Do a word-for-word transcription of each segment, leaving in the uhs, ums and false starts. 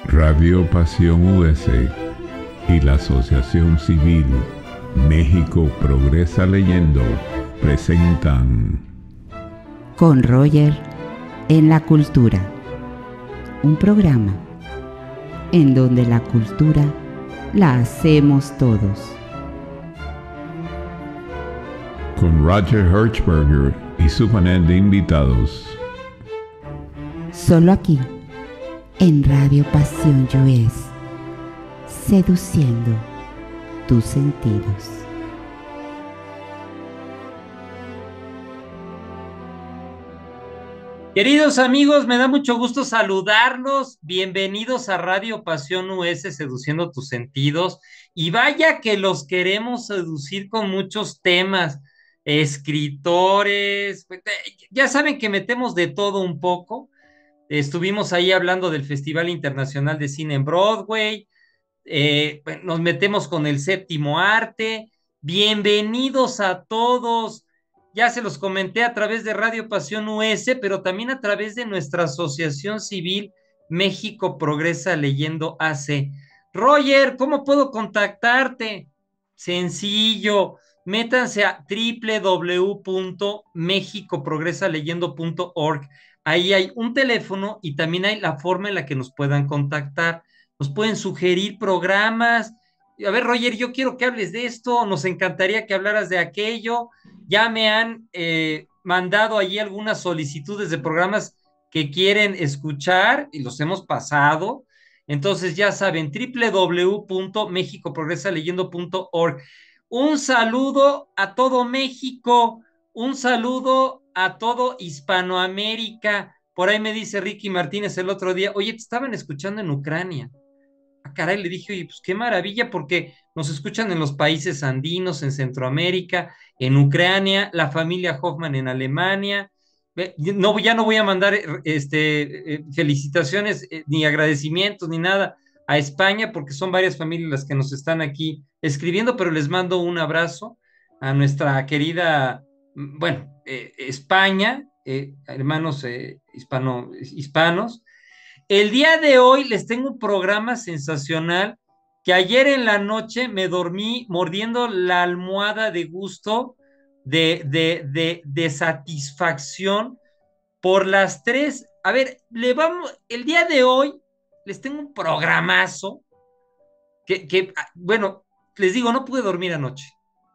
Radio Pasión U S y la Asociación Civil México Progresa Leyendo presentan Con Roger en la Cultura, un programa en donde la cultura la hacemos todos. Con Roger Hertzberger y su panel de invitados. Solo aquí, en Radio Pasión U S, seduciendo tus sentidos. Queridos amigos, me da mucho gusto saludarlos. Bienvenidos a Radio Pasión U S, seduciendo tus sentidos. Y vaya que los queremos seducir con muchos temas, escritores. Ya saben que metemos de todo un poco. Estuvimos ahí hablando del Festival Internacional de Cine en Broadway. Eh, nos metemos con el séptimo arte. Bienvenidos a todos. Ya se los comenté a través de Radio Pasión U S, pero también a través de nuestra asociación civil México Progresa Leyendo A C. Roger, ¿cómo puedo contactarte? Sencillo, métanse a doble u doble u doble u punto mexico progresa leyendo punto org. Ahí hay un teléfono y también hay la forma en la que nos puedan contactar. Nos pueden sugerir programas. A ver, Roger, yo quiero que hables de esto, nos encantaría que hablaras de aquello. Ya me han eh, mandado allí algunas solicitudes de programas que quieren escuchar y los hemos pasado. Entonces ya saben, doble u doble u doble u punto mexico progresa leyendo punto org. Un saludo a todo México, un saludo a todo Hispanoamérica. Por ahí me dice Ricky Martínez el otro día, oye, te estaban escuchando en Ucrania. Ah, caray, le dije, oye, pues qué maravilla, porque nos escuchan en los países andinos, en Centroamérica, en Ucrania, la familia Hoffman en Alemania. No, ya no voy a mandar este, eh, felicitaciones, eh, ni agradecimientos, ni nada a España, porque son varias familias las que nos están aquí escribiendo, pero les mando un abrazo a nuestra querida, bueno, eh, España, eh, hermanos eh, hispano, hispanos. El día de hoy les tengo un programa sensacional que ayer en la noche me dormí mordiendo la almohada de gusto, de, de, de, de satisfacción por las tres. A ver, le vamos, el día de hoy les tengo un programazo que, que, bueno, les digo, no pude dormir anoche.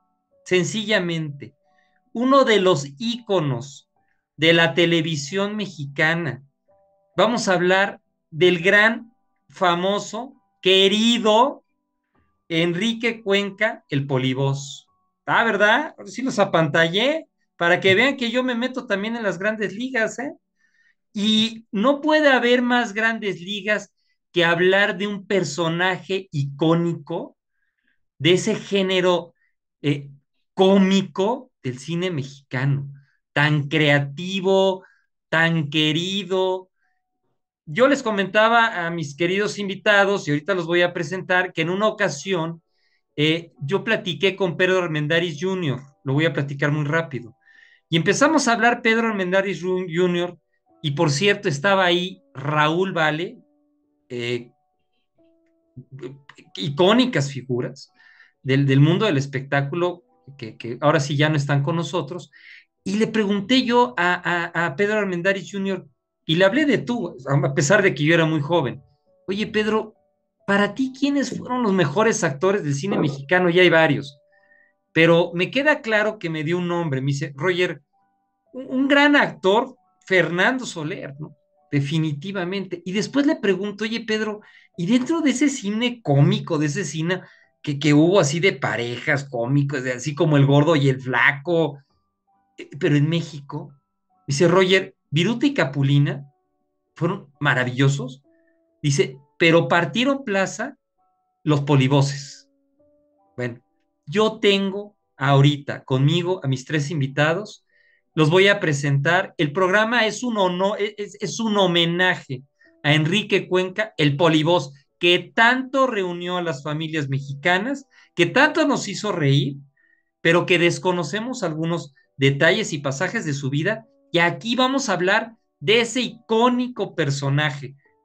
Sencillamente, uno de los íconos de la televisión mexicana. Vamos a hablar del gran, famoso, querido Enrique Cuenca, el Polivoz. Ah, ¿verdad? Ahora sí los apantallé para que vean que yo me meto también en las grandes ligas, ¿eh? Y no puede haber más grandes ligas que hablar de un personaje icónico de ese género eh, cómico del cine mexicano, tan creativo, tan querido. Yo les comentaba a mis queridos invitados, y ahorita los voy a presentar, que en una ocasión eh, yo platiqué con Pedro Armendáriz junior, lo voy a platicar muy rápido, y empezamos a hablar Pedro Armendáriz junior, y por cierto estaba ahí Raúl Vale, eh, icónicas figuras del, del mundo del espectáculo, que, que ahora sí ya no están con nosotros, y le pregunté yo a, a, a Pedro Armendáriz junior, y le hablé de tú, a pesar de que yo era muy joven. Oye, Pedro, para ti, ¿quiénes fueron los mejores actores del cine mexicano? Ya hay varios, pero me queda claro que me dio un nombre. Me dice, Roger, un, un gran actor, Fernando Soler, ¿no? Definitivamente. Y después le pregunto, oye, Pedro, ¿y dentro de ese cine cómico, de ese cine que, que hubo así de parejas cómicos, de así como el gordo y el flaco, eh, pero en México, dice Roger, Viruta y Capulina fueron maravillosos, dice, pero partieron plaza los polivoces. Bueno, yo tengo ahorita conmigo a mis tres invitados, los voy a presentar. El programa es un, honor, es, es un homenaje a Enrique Cuenca, el polivoz, que tanto reunió a las familias mexicanas, que tanto nos hizo reír, pero que desconocemos algunos detalles y pasajes de su vida, y aquí vamos a hablar de ese icónico personaje,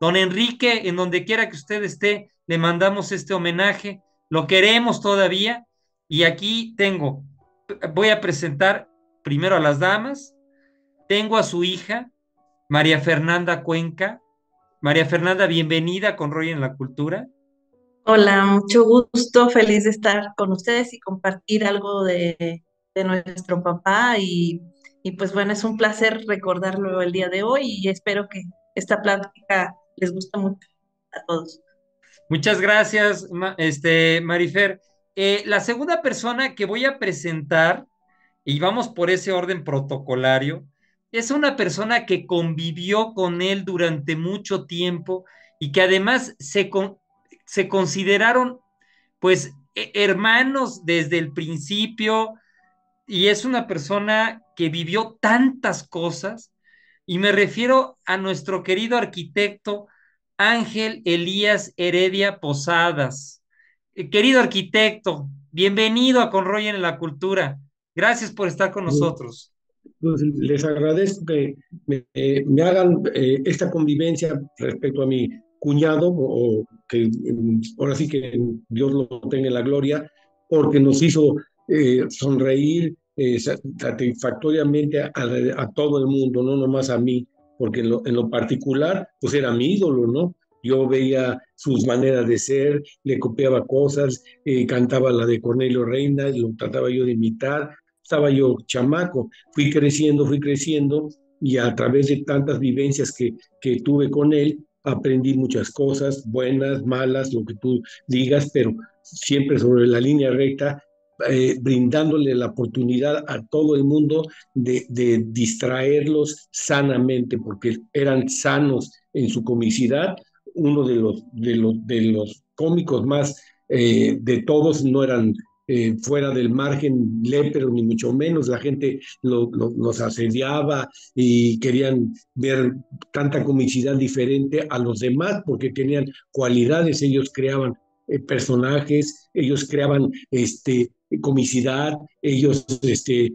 Don Enrique, en donde quiera que usted esté, le mandamos este homenaje, lo queremos todavía, y aquí tengo, voy a presentar primero a las damas, tengo a su hija, María Fernanda Cuenca. María Fernanda, bienvenida con Roy en la Cultura. Hola, mucho gusto, feliz de estar con ustedes y compartir algo de, de nuestro papá y, y pues bueno, es un placer recordarlo el día de hoy y espero que esta plática les guste mucho a todos. Muchas gracias, este, Marifer. Eh, la segunda persona que voy a presentar, y vamos por ese orden protocolario, es una persona que convivió con él durante mucho tiempo y que además se, con, se consideraron pues hermanos desde el principio, y es una persona que vivió tantas cosas, y me refiero a nuestro querido arquitecto Ángel Elías Heredia Posadas. Eh, querido arquitecto, bienvenido a Con Roy en la Cultura. Gracias por estar con nosotros. Pues les agradezco que me, eh, me hagan eh, esta convivencia respecto a mi cuñado, o, o que ahora sí que Dios lo tenga en la gloria, porque nos hizo eh, sonreír eh, satisfactoriamente a, a todo el mundo, no nomás a mí, porque en lo, en lo particular, pues era mi ídolo, ¿no? Yo veía sus maneras de ser, le copiaba cosas, eh, cantaba la de Cornelio Reina, lo trataba yo de imitar. Estaba yo chamaco, fui creciendo, fui creciendo, y a través de tantas vivencias que, que tuve con él, aprendí muchas cosas, buenas, malas, lo que tú digas, pero siempre sobre la línea recta, eh, brindándole la oportunidad a todo el mundo de, de distraerlos sanamente, porque eran sanos en su comicidad. Uno de los, de los, de los cómicos más eh, de todos, no eran Eh, fuera del margen lépero, ni mucho menos. La gente lo, lo, los asediaba y querían ver tanta comicidad diferente a los demás, porque tenían cualidades. Ellos creaban eh, personajes, ellos creaban este, comicidad, ellos este,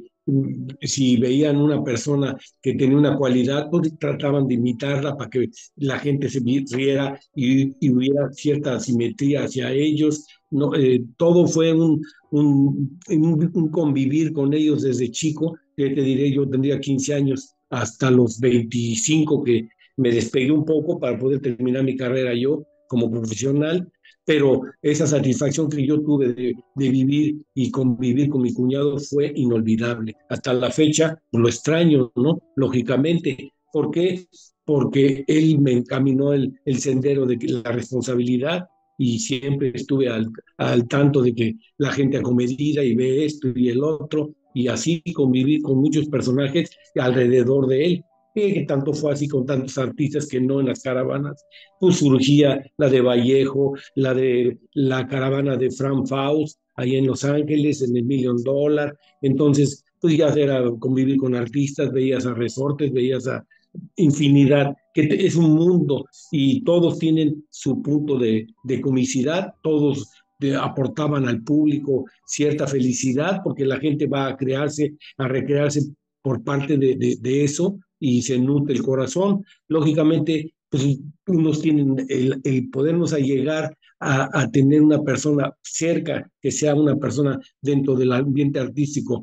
si veían una persona que tenía una cualidad, pues trataban de imitarla para que la gente se riera y, y hubiera cierta simetría hacia ellos. No, eh, todo fue un, un, un, un convivir con ellos desde chico. Que te diré, yo tendría quince años hasta los veinticinco, que me despegué un poco para poder terminar mi carrera yo como profesional, pero esa satisfacción que yo tuve de, de vivir y convivir con mi cuñado fue inolvidable. Hasta la fecha lo extraño, ¿no? Lógicamente. ¿Por qué? Porque él me encaminó el, el sendero de la responsabilidad, y siempre estuve al, al tanto de que la gente acomedida y ve esto y el otro, y así convivir con muchos personajes alrededor de él. Que tanto fue así con tantos artistas que no en las caravanas, pues surgía la de Vallejo, la de la caravana de Fran Faust, ahí en Los Ángeles, en el Million Dollar. Entonces, pues ya era convivir con artistas, veías a Resortes, veías a infinidad, que es un mundo, y todos tienen su punto de, de comicidad, todos de, aportaban al público cierta felicidad, porque la gente va a crearse, a recrearse por parte de, de, de eso, y se nutre el corazón. Lógicamente, pues unos tienen el, el podernos allegar a, a tener una persona cerca, que sea una persona dentro del ambiente artístico,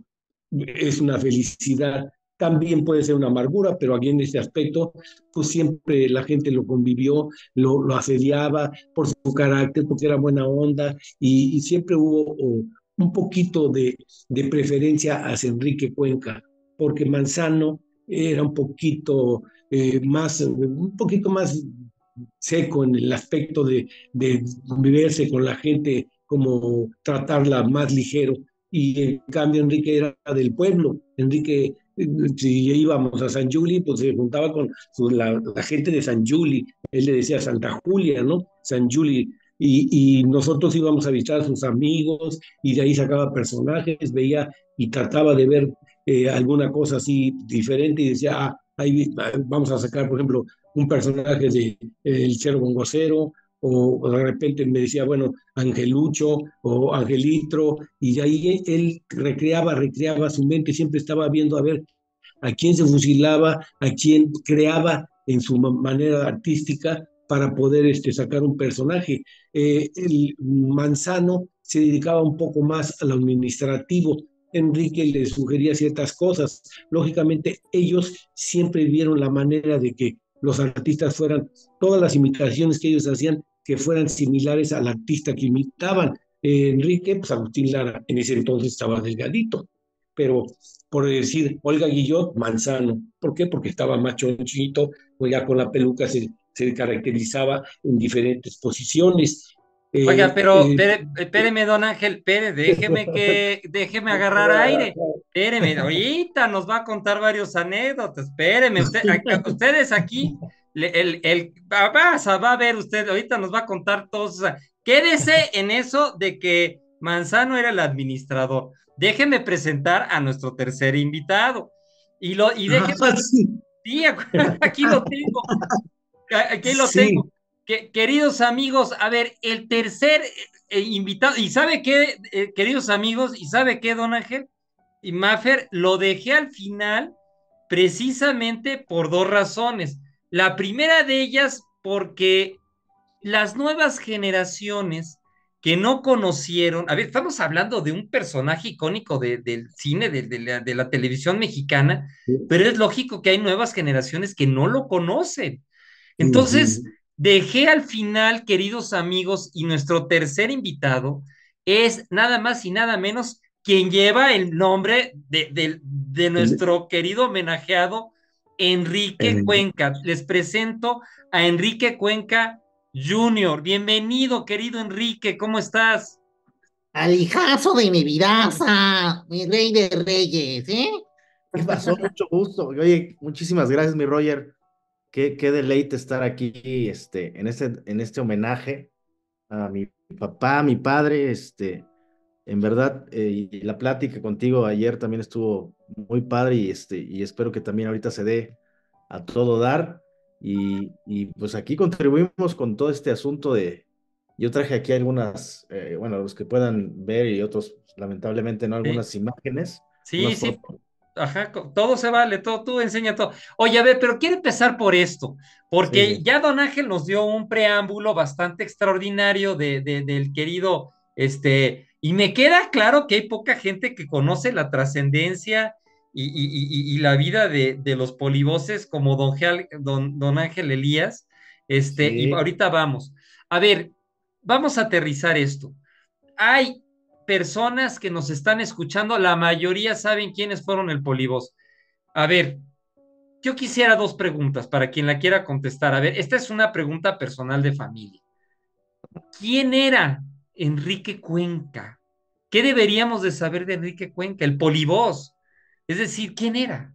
es una felicidad. También puede ser una amargura, pero aquí en este aspecto, pues siempre la gente lo convivió, lo, lo asediaba por su carácter, porque era buena onda, y, y siempre hubo oh, un poquito de, de preferencia hacia Enrique Cuenca, porque Manzano era un poquito eh, más, un poquito más seco en el aspecto de, de convivirse con la gente, como tratarla más ligero, y en cambio Enrique era del pueblo. Enrique, si íbamos a San Juli, pues se juntaba con su, la, la gente de San Juli, él le decía Santa Julia, ¿no? San Juli, y, y nosotros íbamos a visitar a sus amigos, y de ahí sacaba personajes, veía y trataba de ver eh, alguna cosa así diferente, y decía, ah, ahí vamos a sacar, por ejemplo, un personaje de eh, El Chero Bongocero, o de repente me decía, bueno, Angelucho o Angelitro, y de ahí él recreaba, recreaba su mente, siempre estaba viendo a ver a quién se fusilaba, a quién creaba en su manera artística, para poder este, sacar un personaje. Eh, el Manzano se dedicaba un poco más al administrativo. Enrique le sugería ciertas cosas. Lógicamente, ellos siempre vieron la manera de que los artistas fueran, todas las imitaciones que ellos hacían, que fueran similares al artista que imitaban. Eh, Enrique, pues Agustín Lara, en ese entonces estaba delgadito, pero por decir, Olga Guillot, Manzano. ¿Por qué? Porque estaba más chonchito, o ya con la peluca se, se caracterizaba en diferentes posiciones. Oiga, Eh, pero eh, espere- espéreme, don Ángel, espere, déjeme que, déjeme agarrar aire. Espéreme, ahorita nos va a contar varios anécdotas. Espéreme, usted, acá- ustedes aquí, le- el, el, va, va va a ver usted, ahorita nos va a contar todos. O sea, quédese en eso de que Manzano era el administrador. Déjeme presentar a nuestro tercer invitado. Y lo, y déjeme, ah, sí, sí, aquí lo tengo. Aquí lo sí, tengo. Que, queridos amigos, a ver, el tercer eh, invitado, ¿y sabe qué, eh, queridos amigos? ¿Y sabe qué, don Ángel? Y Mafer, lo dejé al final precisamente por dos razones. La primera de ellas, porque las nuevas generaciones que no conocieron, a ver, estamos hablando de un personaje icónico de, del cine, de, de, la, de la televisión mexicana, pero es lógico que hay nuevas generaciones que no lo conocen. Entonces, ujú, dejé al final, queridos amigos, y nuestro tercer invitado es nada más y nada menos quien lleva el nombre de, de, de el- nuestro querido homenajeado Enrique el- Cuenca. Les presento a Enrique Cuenca junior Bienvenido, querido Enrique, ¿cómo estás? Al hijazo de mi vidaza, mi rey de reyes, ¿eh? ¿Qué pasó? Mucho gusto. Oye, muchísimas gracias, mi Roger. Qué, qué deleite estar aquí este, en, este, en este homenaje a mi papá, a mi padre. Este, en verdad, eh, y la plática contigo ayer también estuvo muy padre y, este, y espero que también ahorita se dé a todo dar. Y, y pues aquí contribuimos con todo este asunto de... Yo traje aquí algunas, eh, bueno, los que puedan ver y otros, lamentablemente, no, Sí, algunas imágenes, sí, unas sí, fotos. ajá, co- todo se vale, todo, tú enseña todo. Oye, a ver, pero quiero empezar por esto, Sí, porque sí. ya Don Ángel nos dio un preámbulo bastante extraordinario de, de- del querido, este, y me queda claro que hay poca gente que conoce la trascendencia y, y- y- y la vida de, de los polivoces como Don, Gel- don, don Ángel Elías, este, y Sí. ahorita vamos. A ver, vamos a aterrizar esto. Hay personas que nos están escuchando, la mayoría saben quiénes fueron el Polibos. A ver, yo quisiera dos preguntas para quien la quiera contestar. A ver, esta es una pregunta personal de familia. ¿Quién era Enrique Cuenca? ¿Qué deberíamos de saber de Enrique Cuenca? El Polibos. Es decir, ¿quién era?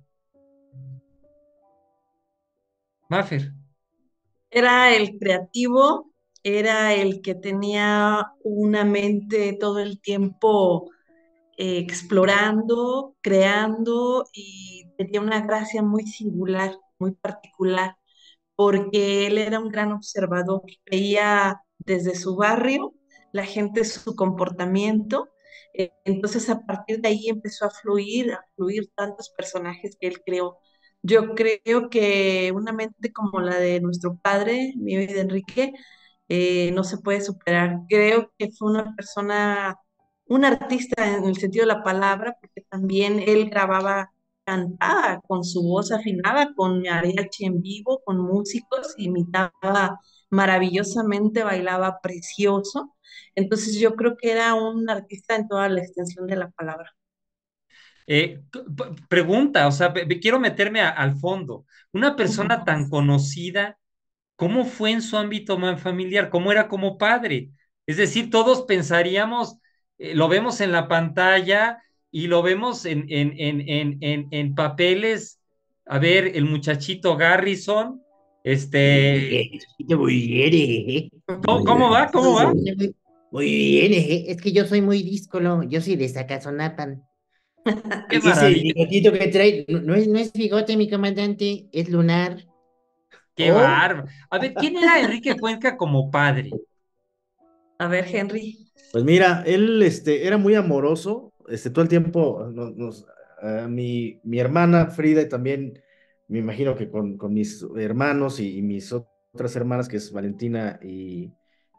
Mafer. Era el creativo, era el que tenía una mente todo el tiempo eh, explorando, creando y tenía una gracia muy singular, muy particular, porque él era un gran observador, veía desde su barrio la gente, su comportamiento. eh, Entonces a partir de ahí empezó a fluir, a fluir tantos personajes que él creó. Yo creo que una mente como la de nuestro padre, mío y de Enrique, eh, no se puede superar. Creo que fue una persona, un artista en el sentido de la palabra, porque también él grababa, cantaba con su voz afinada, con mariachi en vivo, con músicos, imitaba maravillosamente, bailaba precioso. Entonces yo creo que era un artista en toda la extensión de la palabra. Eh, pregunta, o sea, quiero meterme a, al fondo. Una persona tan conocida, ¿cómo fue en su ámbito familiar? ¿Cómo era como padre? Es decir, todos pensaríamos, eh, lo vemos en la pantalla y lo vemos en, en, en, en, en, en papeles. A ver, el muchachito Garrison, este, Eh, Muy bien, eh. ¿cómo, cómo va? ¿Cómo va? Muy muy bien, eh. Es que yo soy muy díscolo, yo soy de Zacazonapan. Qué Ese maravilla, bigotito que trae, no, no es, no es bigote, mi comandante, es lunar. qué Oh, bárbaro. A ver, ¿quién era Enrique Cuenca como padre? A ver, Henry. Pues mira, él este, era muy amoroso, este, todo el tiempo, nos, nos- a mi, mi hermana Frida y también, me imagino que con, con mis hermanos y, y mis otras hermanas, que es Valentina y,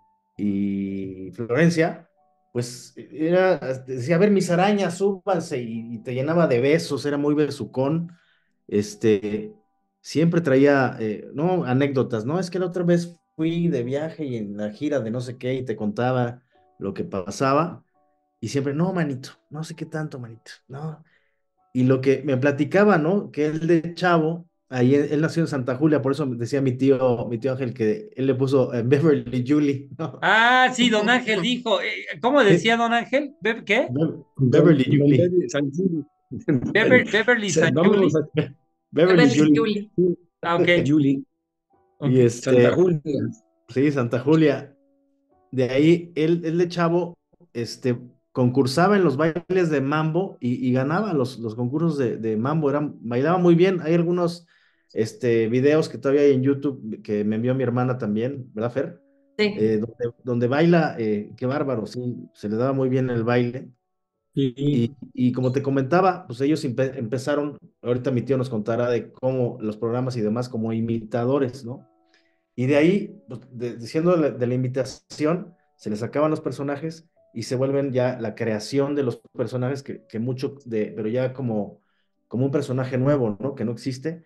y Florencia, pues era, decía, a ver, mis arañas, súbanse, y, y te llenaba de besos, era muy besucón. Este, siempre traía, eh, no, anécdotas, ¿no? Es que la otra vez fui de viaje y en la gira de no sé qué, y te contaba lo que pasaba, y siempre, no, manito, no sé qué tanto, manito, no. Y lo que me platicaba, ¿no? Que él de chavo, ahí él, él nació en Santa Julia, por eso decía mi tío, mi tío Ángel, que él le puso eh, Beverly Julie, ¿no? Ah, sí, don Ángel dijo, eh, ¿cómo decía don Ángel? ¿Be- ¿Qué? Be- Don, Beverly don Julie. Beverly San Juli. Bever- Beverly Se- San Vámonos Juli. a Beverly Beverly Julie. Julie. Ah, ok, Juli, ok. Y Santa este, Julia. sí, Santa Julia. De ahí, él, él de chavo, este, concursaba en los bailes de mambo y, y ganaba los, los concursos de, de mambo, eran, bailaba muy bien. Hay algunos este, videos que todavía hay en YouTube que me envió mi hermana también, ¿verdad, Fer? Sí. Eh, donde, donde baila, eh, qué bárbaro, sí, se le daba muy bien el baile. Sí. Y, y como te comentaba, pues ellos empe- empezaron, ahorita mi tío nos contará de cómo los programas y demás como imitadores, ¿no? Y de ahí, pues, de- diciendo de la, de la imitación, se les sacaban los personajes y se vuelven ya la creación de los personajes que, que mucho de, pero ya como, como un personaje nuevo, ¿no? Que no existe.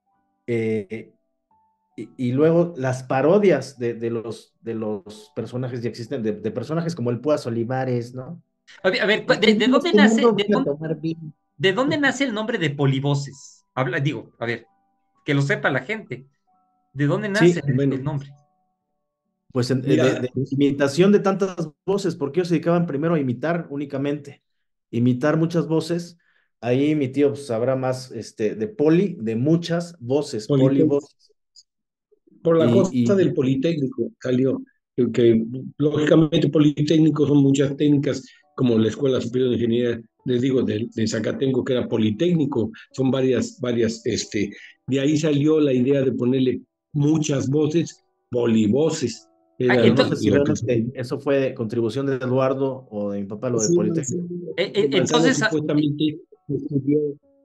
Eh, y, y luego las parodias de, de los, de los personajes ya existen, de, de personajes como el Púas Olivares, ¿no? A ver, a ver, ¿Y ¿de, qué de tienes dónde que nace, mundo de voy a dónde, tomar vino? de dónde nace el nombre de Polivoces? Habla, digo, a ver, que lo sepa la gente. ¿De dónde nace Sí, el, Bueno, el nombre? pues en- eh, de, mira, de imitación de tantas voces, porque ellos se dedicaban primero a imitar únicamente, imitar muchas voces. Ahí mi tío pues, sabrá más este, de poli, de muchas voces, Politécnico, polivoces. por la Y, cosa del y Politécnico salió, que, que, lógicamente Politécnico son muchas técnicas, como la Escuela Superior de Ingeniería, les digo, de, de Zacatenco, que era Politécnico, son varias, varias, este, de ahí salió la idea de ponerle muchas voces, polivoces, Ah, era pero no lo, sé ento- si lo que realmente eso fue contribución de Eduardo o de mi papá, lo de sí, Politécnico. Manzano, eh, eh, Manzano entonces, ah, supuestamente estudió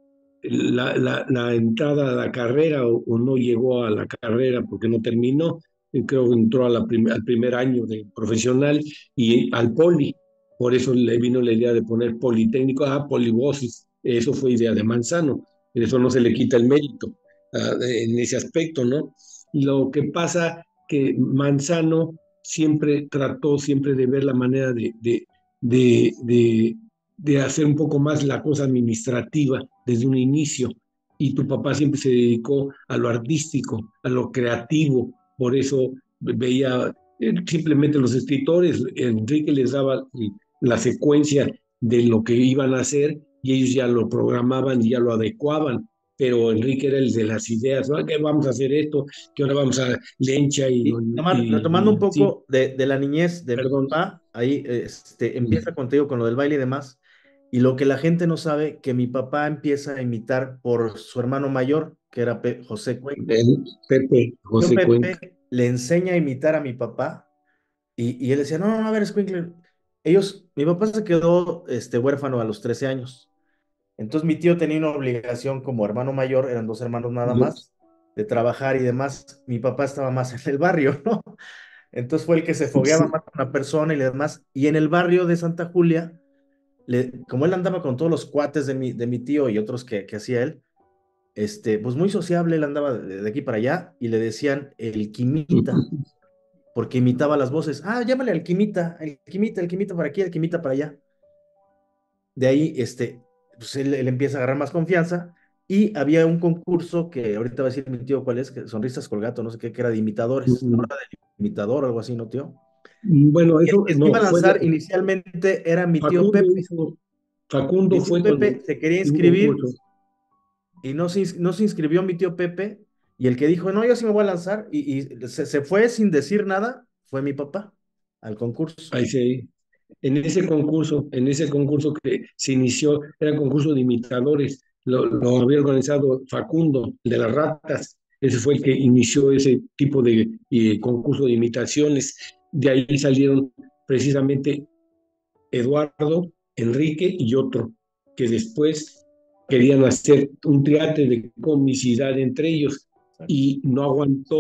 la, la, la entrada a la carrera o, o no llegó a la carrera porque no terminó, y creo que entró a la prim- al primer año de profesional y al poli, por eso le vino la idea de poner politécnico, ah, polivosis, eso fue idea de Manzano, eso no se le quita el mérito ah, de- en ese aspecto, ¿no? Lo que pasa que Manzano siempre trató siempre de ver la manera de, de, de, de de hacer un poco más la cosa administrativa desde un inicio. Y tu papá siempre se dedicó a lo artístico, a lo creativo. Por eso veía eh, simplemente los escritores, Enrique les daba la secuencia de lo que iban a hacer y ellos ya lo programaban y ya lo adecuaban. Pero Enrique era el de las ideas, ¿no? ¿Qué vamos a hacer esto? ¿Qué ahora vamos a lencha? Y, Y Omar, y, retomando un y sí, poco de, de la niñez de mi perdón. papá, ahí este, empieza contigo con lo del baile y demás, y lo que la gente no sabe, que mi papá empieza a imitar por su hermano mayor, que era Pe- José Cuenca. El Pepe, Yo José Cuenca. Pepe le enseña a imitar a mi papá, y, y él decía, no, no, no, a ver, Escuincle, ellos, mi papá se quedó este, huérfano a los trece años, entonces mi tío tenía una obligación como hermano mayor, eran dos hermanos nada más, de trabajar y demás, mi papá estaba más en el barrio, ¿no? Entonces fue el que se fogueaba Sí, más con la persona y demás. Y en el barrio de Santa Julia, le- como él andaba con todos los cuates de mi, de mi tío y otros que, que hacía él, este, pues muy sociable, él andaba de, de aquí para allá y le decían el Quimita, porque imitaba las voces. Ah, llámale al Quimita, el Quimita, el Quimita para aquí, el Quimita para allá. De ahí, este, pues él, él empieza a agarrar más confianza y había un concurso que ahorita va a decir mi tío cuál es, que Sonrisas Colgato, no sé qué, que era de imitadores, la hora del imitador, algo así, ¿no, tío? bueno, Y el eso que se iba no, a fue de, lanzar inicialmente era mi tío Facundo Pepe. hizo, Facundo Mi tío fue cuando Pepe se quería hubo un inscribir concurso. y no se, ins- no se inscribió mi tío Pepe. Y el que dijo, no, yo sí me voy a lanzar y, y se, se fue sin decir nada, fue mi papá al concurso. Ahí se, en ese concurso, en ese concurso que se inició, era concurso de imitadores, lo, lo había organizado Facundo, el de las ratas, ese fue el que inició ese tipo de eh, concurso de imitaciones, de ahí salieron precisamente Eduardo, Enrique y otro, que después querían hacer un teatro de comicidad entre ellos y no aguantó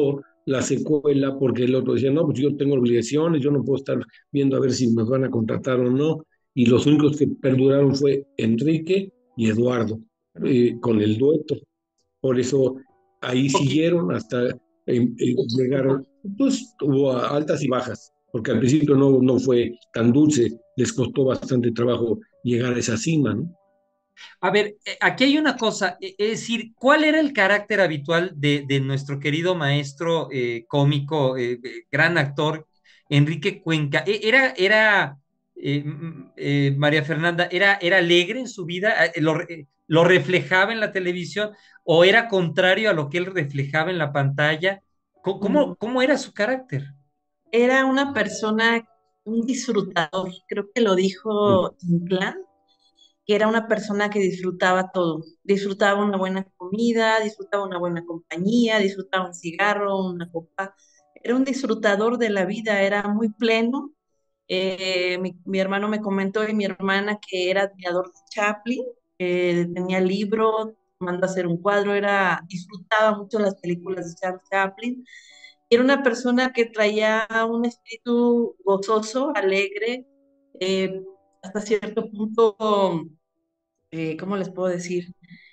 la secuela, porque el otro decía, no, pues yo tengo obligaciones, yo no puedo estar viendo a ver si nos van a contratar o no, y los únicos que perduraron fue Enrique y Eduardo, eh, con el dueto. Por eso ahí siguieron hasta eh, eh, llegaron, pues hubo altas y bajas, porque al principio no, no fue tan dulce, les costó bastante trabajo llegar a esa cima, ¿no? A ver, eh, aquí hay una cosa, eh, es decir, ¿cuál era el carácter habitual de, de nuestro querido maestro eh, cómico, eh, eh, gran actor, Enrique Cuenca? E- ¿Era, era eh, mm, eh, María Fernanda, era, era alegre en su vida? Eh, ¿Lo, eh, lo reflejaba en la televisión? ¿O era contrario a lo que él reflejaba en la pantalla? ¿Cómo, cómo, cómo era su carácter? Era una persona, un disfrutador, creo que lo dijo Inclán, que era una persona que disfrutaba todo, disfrutaba una buena comida, disfrutaba una buena compañía, disfrutaba un cigarro, una copa, era un disfrutador de la vida, era muy pleno. Eh, mi, mi hermano me comentó y mi hermana que era admirador de Chaplin, eh, tenía libro, mandó a hacer un cuadro, era, disfrutaba mucho las películas de Charles Chaplin. Era una persona que traía un espíritu gozoso, alegre, eh, hasta cierto punto, eh, ¿cómo les puedo decir?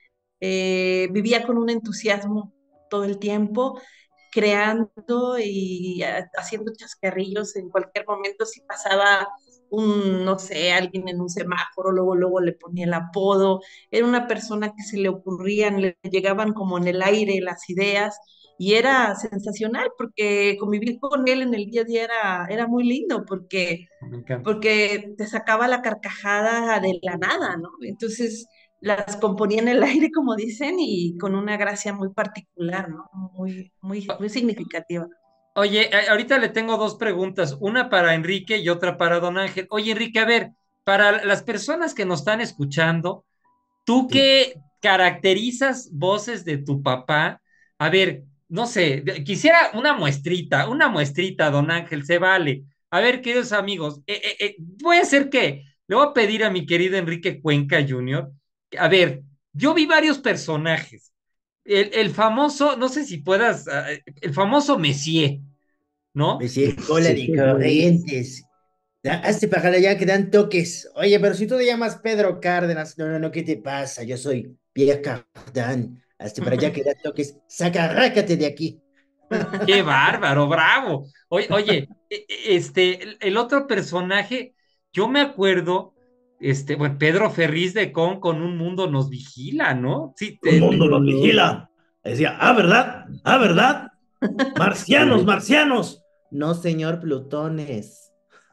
Eh, vivía con un entusiasmo todo el tiempo, creando y ah, haciendo chascarrillos en cualquier momento. Si pasaba un, no sé, alguien en un semáforo, luego, luego le ponía el apodo. Era una persona que se le ocurrían, le llegaban como en el aire las ideas y era sensacional porque convivir con él en el día a día era, era muy lindo porque Me encanta. porque te sacaba la carcajada de la nada, ¿no? Entonces las componía en el aire, como dicen, y con una gracia muy particular, ¿no? Muy, muy, muy significativa. Oye, a- ahorita le tengo dos preguntas, una para Enrique y otra para Don Ángel. Oye, Enrique, a ver, para las personas que nos están escuchando, ¿tú Sí. qué caracterizas voces de tu papá? A ver, no sé, de- quisiera una muestrita, una muestrita, Don Ángel, se vale. A ver, queridos amigos, eh, eh, eh, voy a hacer que, le voy a pedir a mi querido Enrique Cuenca junior A ver, yo vi varios personajes. El, el famoso, no sé si puedas, ah, el famoso Messier, ¿no? Decía, hola Sí, de bueno, corrientes. Da- Hazte para allá que dan toques. Oye, pero si tú te llamas Pedro Cárdenas, no, no, no, ¿qué te pasa? Yo soy Pierre Cardin. Hazte para allá que dan toques. Saca, rácate de aquí. Qué bárbaro, bravo. Oye, oye, e- e- este, el, el otro personaje, yo me acuerdo, este, bueno, Pedro Ferriz de Con con Un Mundo Nos Vigila, ¿no? Sí, Un te- sí, te- mundo cómo nos no. vigila. Decía, ah, ¿verdad? Ah, ¿verdad? Marcianos, Sí. marcianos. No, señor Plutones.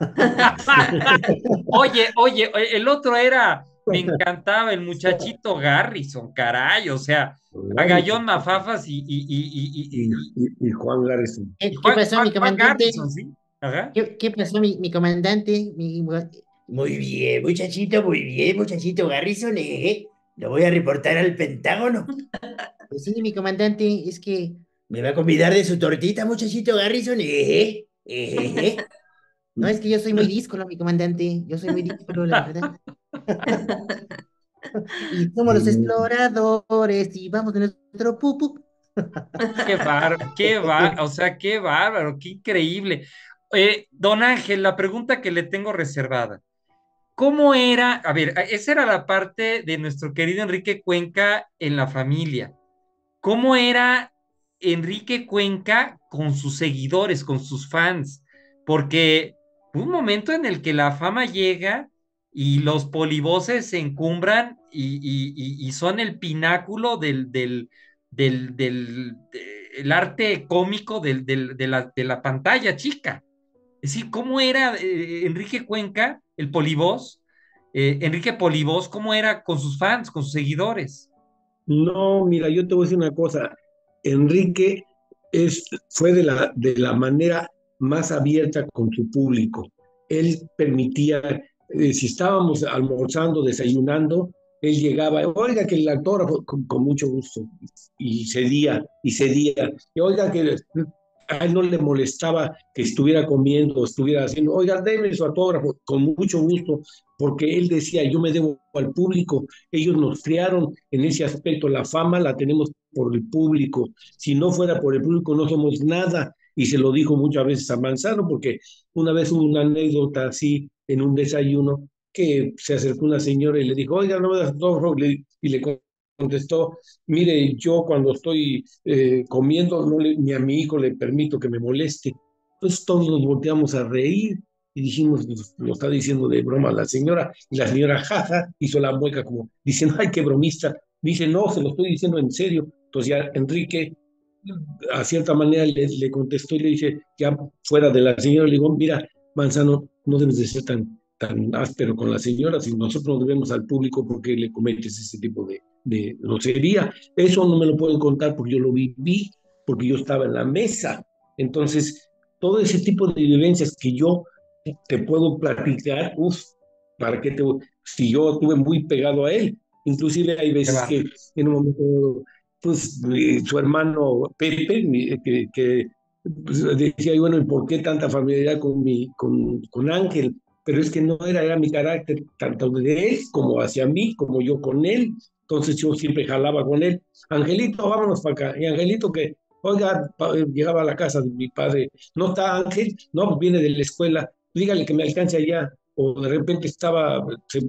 Oye, oye, oye, el otro era, me encantaba el muchachito Garrison, caray, o sea, Agallón Mafafas y, y, y, Y, y, y- y- y Juan Garrison. y Eh, ¿Qué Juan, pasó, Juan, mi Juan comandante? Garrison, ¿sí? Ajá. ¿Qué, qué pasó, mi, mi comandante? Mi- Muy bien, muchachito, muy bien, muchachito Garrison, ¿eh? Lo voy a reportar al Pentágono. Pues sí, mi comandante, es que ¿Me va a convidar de su tortita, muchachito Garrison? ¿Eh? ¿Eh? no es que yo soy muy díscolo, mi comandante. Yo soy muy díscolo, la verdad. Y somos los Mm, exploradores y vamos de nuestro pupu. Qué bárbaro, qué bárbaro, o sea, qué bárbaro, qué increíble. Eh, don Ángel, la pregunta que le tengo reservada. ¿Cómo era? A ver, esa era la parte de nuestro querido Enrique Cuenca en la familia. ¿Cómo era Enrique Cuenca con sus seguidores, con sus fans? Porque hubo un momento en el que la fama llega y los polivoces se encumbran y, y- y- y son el pináculo del, del, del, del- de- el arte cómico del- del- de la, de la pantalla chica. Es decir, ¿cómo era eh, Enrique Cuenca, el polivoz? Eh, Enrique Polivoz, ¿cómo era con sus fans, con sus seguidores? No, mira, yo te voy a decir una cosa. Enrique es, fue de la, de la manera más abierta con su público. Él permitía, eh, si estábamos almorzando, desayunando, él llegaba, oiga, que el autógrafo, con, con mucho gusto, y cedía, y cedía. Y oiga, que a él no le molestaba que estuviera comiendo o estuviera haciendo, oiga, déme su autógrafo, con mucho gusto, porque él decía, yo me debo al público, ellos nos criaron en ese aspecto, la fama la tenemos por el público. Si no fuera por el público, no somos nada. Y se lo dijo muchas veces a Manzano, porque una vez hubo una anécdota así en un desayuno, que se acercó una señora y le dijo, oiga, no me das dos rojos, y le contestó, mire, yo cuando estoy eh, comiendo, no le, ni a mi hijo le permito que me moleste. Entonces todos nos volteamos a reír y dijimos, pues, lo está diciendo de broma la señora, y la señora jaja hizo la mueca como diciendo, ay, qué bromista. Dice, no, se lo estoy diciendo en serio. Entonces ya Enrique, a cierta manera, le, le contestó y le dice, ya fuera de la señora, le digo, mira, Manzano, no debes de ser tan, tan áspero con la señora, si nosotros nos debemos al público, porque le cometes ese tipo de, de grosería. Eso no me lo pueden contar porque yo lo viví, porque yo estaba en la mesa. Entonces, todo ese tipo de vivencias que yo te puedo platicar, uff, ¿para qué te voy? Si yo estuve muy pegado a él, inclusive hay veces que en un momento, pues, mi, su hermano Pepe, mi, que, que pues, decía, y bueno, ¿y por qué tanta familiaridad con, mi, con, con Ángel? Pero es que no era, era mi carácter, tanto de él como hacia mí, como yo con él. Entonces yo siempre jalaba con él. Angelito, vámonos para acá. Y Angelito que, oiga, llegaba a la casa de mi padre, ¿no está Ángel? No, pues viene de la escuela, dígale que me alcance allá. O de repente estaba,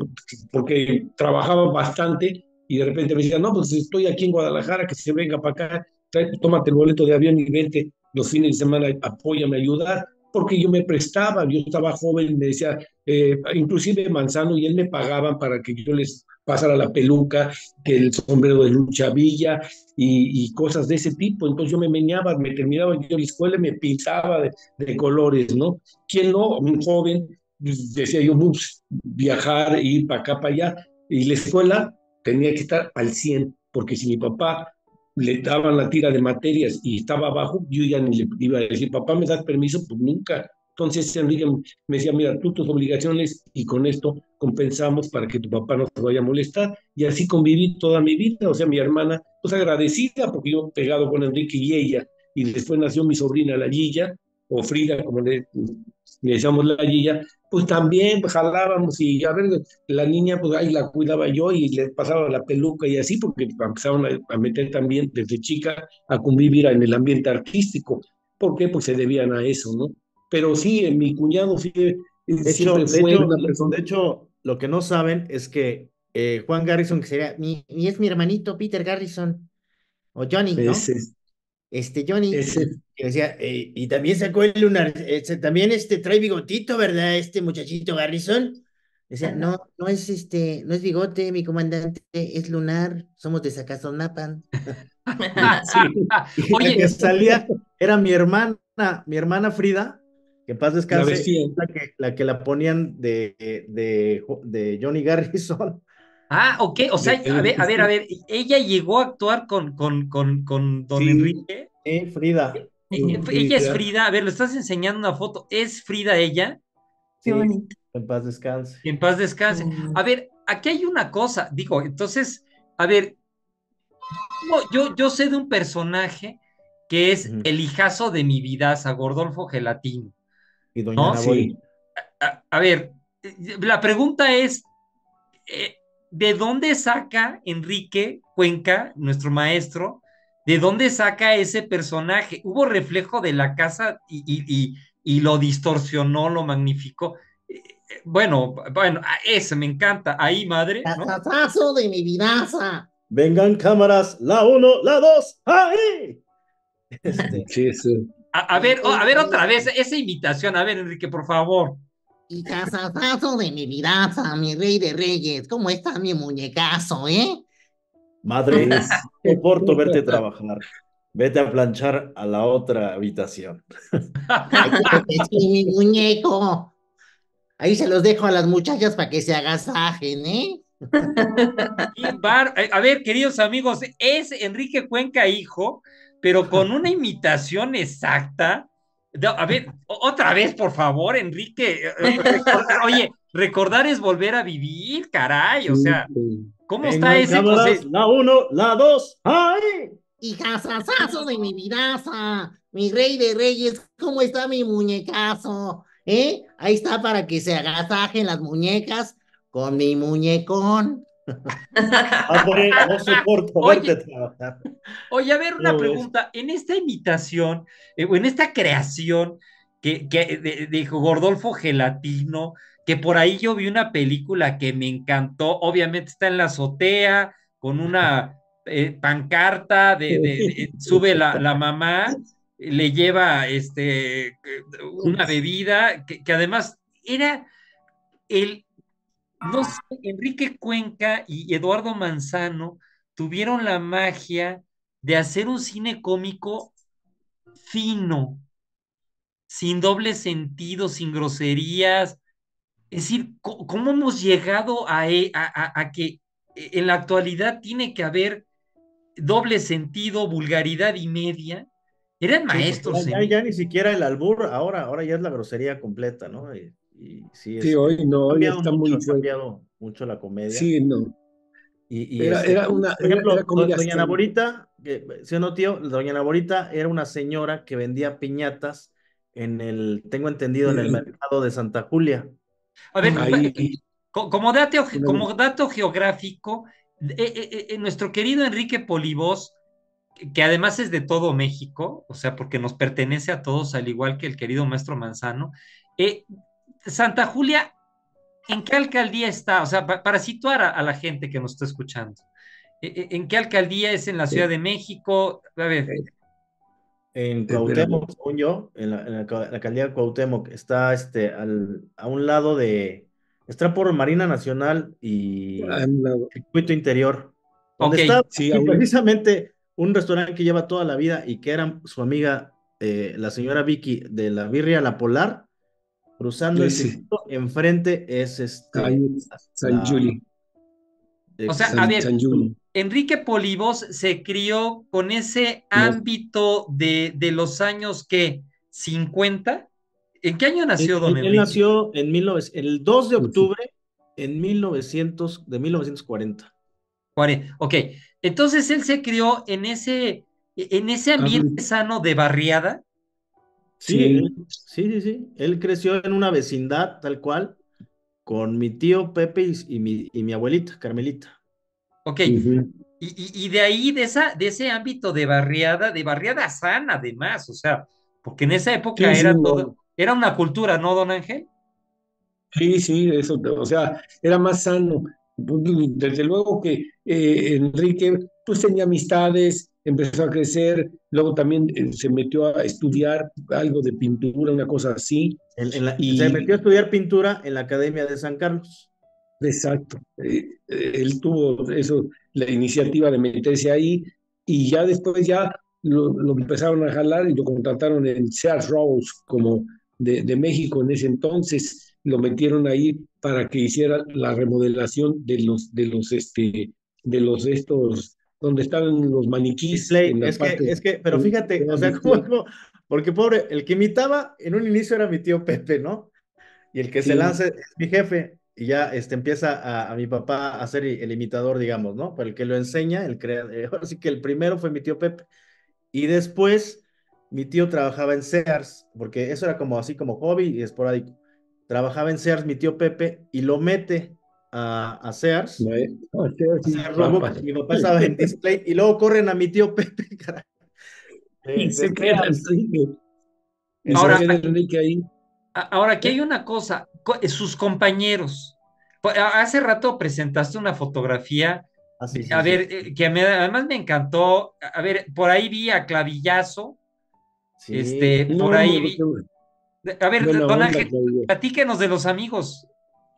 porque trabajaba bastante, y de repente me decía, no, pues estoy aquí en Guadalajara, que se venga para acá, trae, tómate el boleto de avión y vente los fines de semana, apóyame a ayudar, porque yo me prestaba, yo estaba joven, me decía, eh, inclusive Manzano y él me pagaban para que yo les pasara la peluca, que el sombrero de Lucha Villa y, y cosas de ese tipo. Entonces yo me meneaba, me terminaba yo la escuela y me pintaba de, de colores, ¿no? ¿Quién no? Un joven, decía yo, pues, viajar, ir para acá, para allá, y la escuela tenía que estar al cien, porque si mi papá le daban la tira de materias y estaba abajo, yo ya ni le iba a decir, papá, ¿me das permiso? Pues nunca. Entonces Enrique me decía, mira, tú tus obligaciones y con esto compensamos para que tu papá no te vaya a molestar. Y así conviví toda mi vida. O sea, mi hermana, pues agradecida, porque yo pegado con Enrique y ella, y después nació mi sobrina, la Gilla, o Frida, como le, le decíamos la Gilla, pues también pues, jalábamos, y a ver, la niña, pues ahí la cuidaba yo y le pasaba la peluca y así, porque empezaron a, a meter también desde chica a convivir en el ambiente artístico. ¿Por qué? Pues se debían a eso, ¿no? Pero sí, en mi cuñado sí, De hecho, siempre de fue hecho, una persona. de hecho, lo que no saben es que eh, Juan Garrison, que sería mi, y es mi hermanito Peter Garrison, o Johnny, ¿no? Ese, Este Johnny, ese, que decía, eh, y también sacó el lunar, este, también este trae bigotito, ¿verdad? Este muchachito Garrison. Decía, no, no es este, no es bigote, mi comandante, es lunar, somos de Zacazonapan. sí, Y la Oye, que salía era mi hermana, mi hermana Frida, que en paz la descanse, vestían. la que, la que la ponían de, de, de Johnny Garrison. ah, ok, o sea, de- a ver, a ver, a sí, ver, ella llegó a actuar con, con, con, con don sí, Enrique. Sí, Frida. Eh, sí, Ella es Frida. Frida, a ver, lo estás enseñando una foto, ¿es Frida ella? Qué Sí, bonito. en paz descanse. Que en paz descanse. Mm. A ver, aquí hay una cosa, digo, entonces, a ver, no, yo, yo sé de un personaje que es Ujú. el hijazo de mi vidaza, Gordolfo Gelatino, Y doña ¿no? Ana Bori. Sí, A, a ver, eh, la pregunta es, eh, ¿de dónde saca Enrique Cuenca, nuestro maestro, de dónde saca ese personaje? ¿Hubo reflejo de la casa y, y, y, y lo distorsionó, lo magnificó? Eh, eh, Bueno, bueno, a ese me encanta. Ahí, madre, ¿no? Casasazo de mi vidaza. Vengan cámaras, la uno, la dos, ¡ahí! Este, sí, sí. A, a ver, oh, a ver otra vez esa imitación. A ver, Enrique, por favor. Y casasazo de mi vidaza, mi rey de reyes. ¿Cómo está mi muñecazo, eh? madre, Es, no soporto verte trabajar. Vete a planchar a la otra habitación. Claro que sí, mi muñeco. Ahí se los dejo a las muchachas para que se agasajen, ¿eh? Y bar- eh, A ver, queridos amigos, es Enrique Cuenca hijo, pero con una imitación exacta. No, a ver, o- otra vez, por favor, Enrique. eh, eh, recordar- Oye, recordar es volver a vivir, caray. O sí, sea, sí. ¿cómo está Vengan ese cámaras, José? la uno, la dos, ¡ahí! Y casasazo de mi vidaza, mi rey de reyes. ¿Cómo está mi muñecazo? ¿Eh? Ahí está para que se agasajen las muñecas con mi muñecón. Padre, no soporto Oye, verte trabajar. Oye, a ver, una ¿Cómo ves? pregunta. En esta imitación, eh, o en esta creación que, que de, de Gordolfo Gelatino, que por ahí yo vi una película que me encantó, obviamente está en la azotea, con una eh, pancarta, de, de- de- sube la, la mamá, le lleva este, una bebida, que, que además era el, no sé, Enrique Cuenca y Eduardo Manzano tuvieron la magia de hacer un cine cómico fino, sin doble sentido, sin groserías. Es decir, co- ¿cómo hemos llegado a, e- a- a- a que en la actualidad tiene que haber doble sentido, vulgaridad y media? Eran Sí, porque maestros ya, en ya, ya ello. ni siquiera el albur, ahora, ahora ya es la grosería completa, ¿no? Y, y sí, Sí, este, hoy no, ha hoy cambiado está mucho, muy ha fuerte. cambiado mucho la comedia. Sí, no. Y, y Era, este, era una, por era, era ejemplo, do- comedia doña sana. Naborita, que, ¿sí o no, tío? Doña Naborita era una señora que vendía piñatas en el, tengo entendido, en el Eh, mercado de Santa Julia. A ver, ahí, co- como dato, una- como dato geográfico, eh, eh, eh, nuestro querido Enrique Polibós, que que además es de todo México, o sea, porque nos pertenece a todos, al igual que el querido maestro Manzano. eh, Santa Julia, ¿en qué alcaldía está? O sea, pa- para situar a, a la gente que nos está escuchando. eh, eh, ¿En qué alcaldía es en la Ciudad eh, de México? A ver, eh, En espérame. Cuauhtémoc, según yo, en la, en la, ca- la alcaldía de Cuauhtémoc, está este, al, a un lado de, está por Marina Nacional Ah, y no, Circuito Interior, donde ok. está sí, aún- precisamente un restaurante que lleva toda la vida y que era su amiga, eh, la señora Vicky, de la Birria La Polar, cruzando el ese, circuito, enfrente es ahí, este, San la, Juli, O sea, a exacto. San, ver, San Juli. Enrique Polibós se crió con ese No, ámbito de, de los años que cincuenta. ¿En qué año Él, nació don él- él Enrique? nació en mil novecientos el dos de pues sí, octubre en mil novecientos, de mil novecientos cuarenta. Cuare- Ok, entonces él se crió en ese, en ese ambiente hablo- sano de barriada. Sí, él- sí, sí, sí, sí. Él creció en una vecindad tal cual con mi tío Pepe y, y mi, y mi abuelita, Carmelita. Ok, y, ujú, y- y de ahí, de, esa, de ese ámbito de barriada, de barriada sana además, o sea, porque en esa época sí, sí, era no, todo, era una cultura, ¿no, don Ángel? sí, sí, eso, o sea, era más sano. Desde luego que eh, Enrique, pues tenía amistades, empezó a crecer, luego también eh, se metió a estudiar algo de pintura, una cosa así, En- en la- se metió a y estudiar pintura en la Academia de San Carlos. exacto, eh, eh, él tuvo eso, la iniciativa de meterse ahí, y ya después ya lo, lo empezaron a jalar y lo contrataron en Sears Rows como de, de México en ese entonces, lo metieron ahí para que hiciera la remodelación de los, de los, este, de los estos, donde estaban los maniquís Display, en la es que, parte, es que, pero en- fíjate, era o sea, como, display. como- porque pobre, el que imitaba en un inicio era mi tío Pepe, ¿no? Y el que se Sí, lanza es mi jefe, y ya este, empieza a, a mi papá a ser el imitador, digamos, ¿no? Pero el que lo enseña, el crea, eh, ahora sí que el primero fue mi tío Pepe. Y después mi tío trabajaba en Sears, porque eso era como así como hobby y esporádico. Trabajaba en Sears mi tío Pepe y lo mete a, a Sears, no, eh, o sea, a sí, Sears Roebuck, papas. y mi papá estaba en display y luego corren a mi tío Pepe, caray, Y de, de se queda Sears. Enrique, y se Ahora, Entonces, queda Enrique ahí. a- ahora aquí hay ¿eh? una cosa, co- eh, sus compañeros. Po- a- Hace rato presentaste una fotografía, Ah, sí, a sí, sí. ver, eh, que me- además me encantó. A ver, por ahí vi a Clavillazo, Sí, este, por No, ahí no, vi. qué A ver, buena don onda, Ángel, Claudio. platíquenos de los amigos.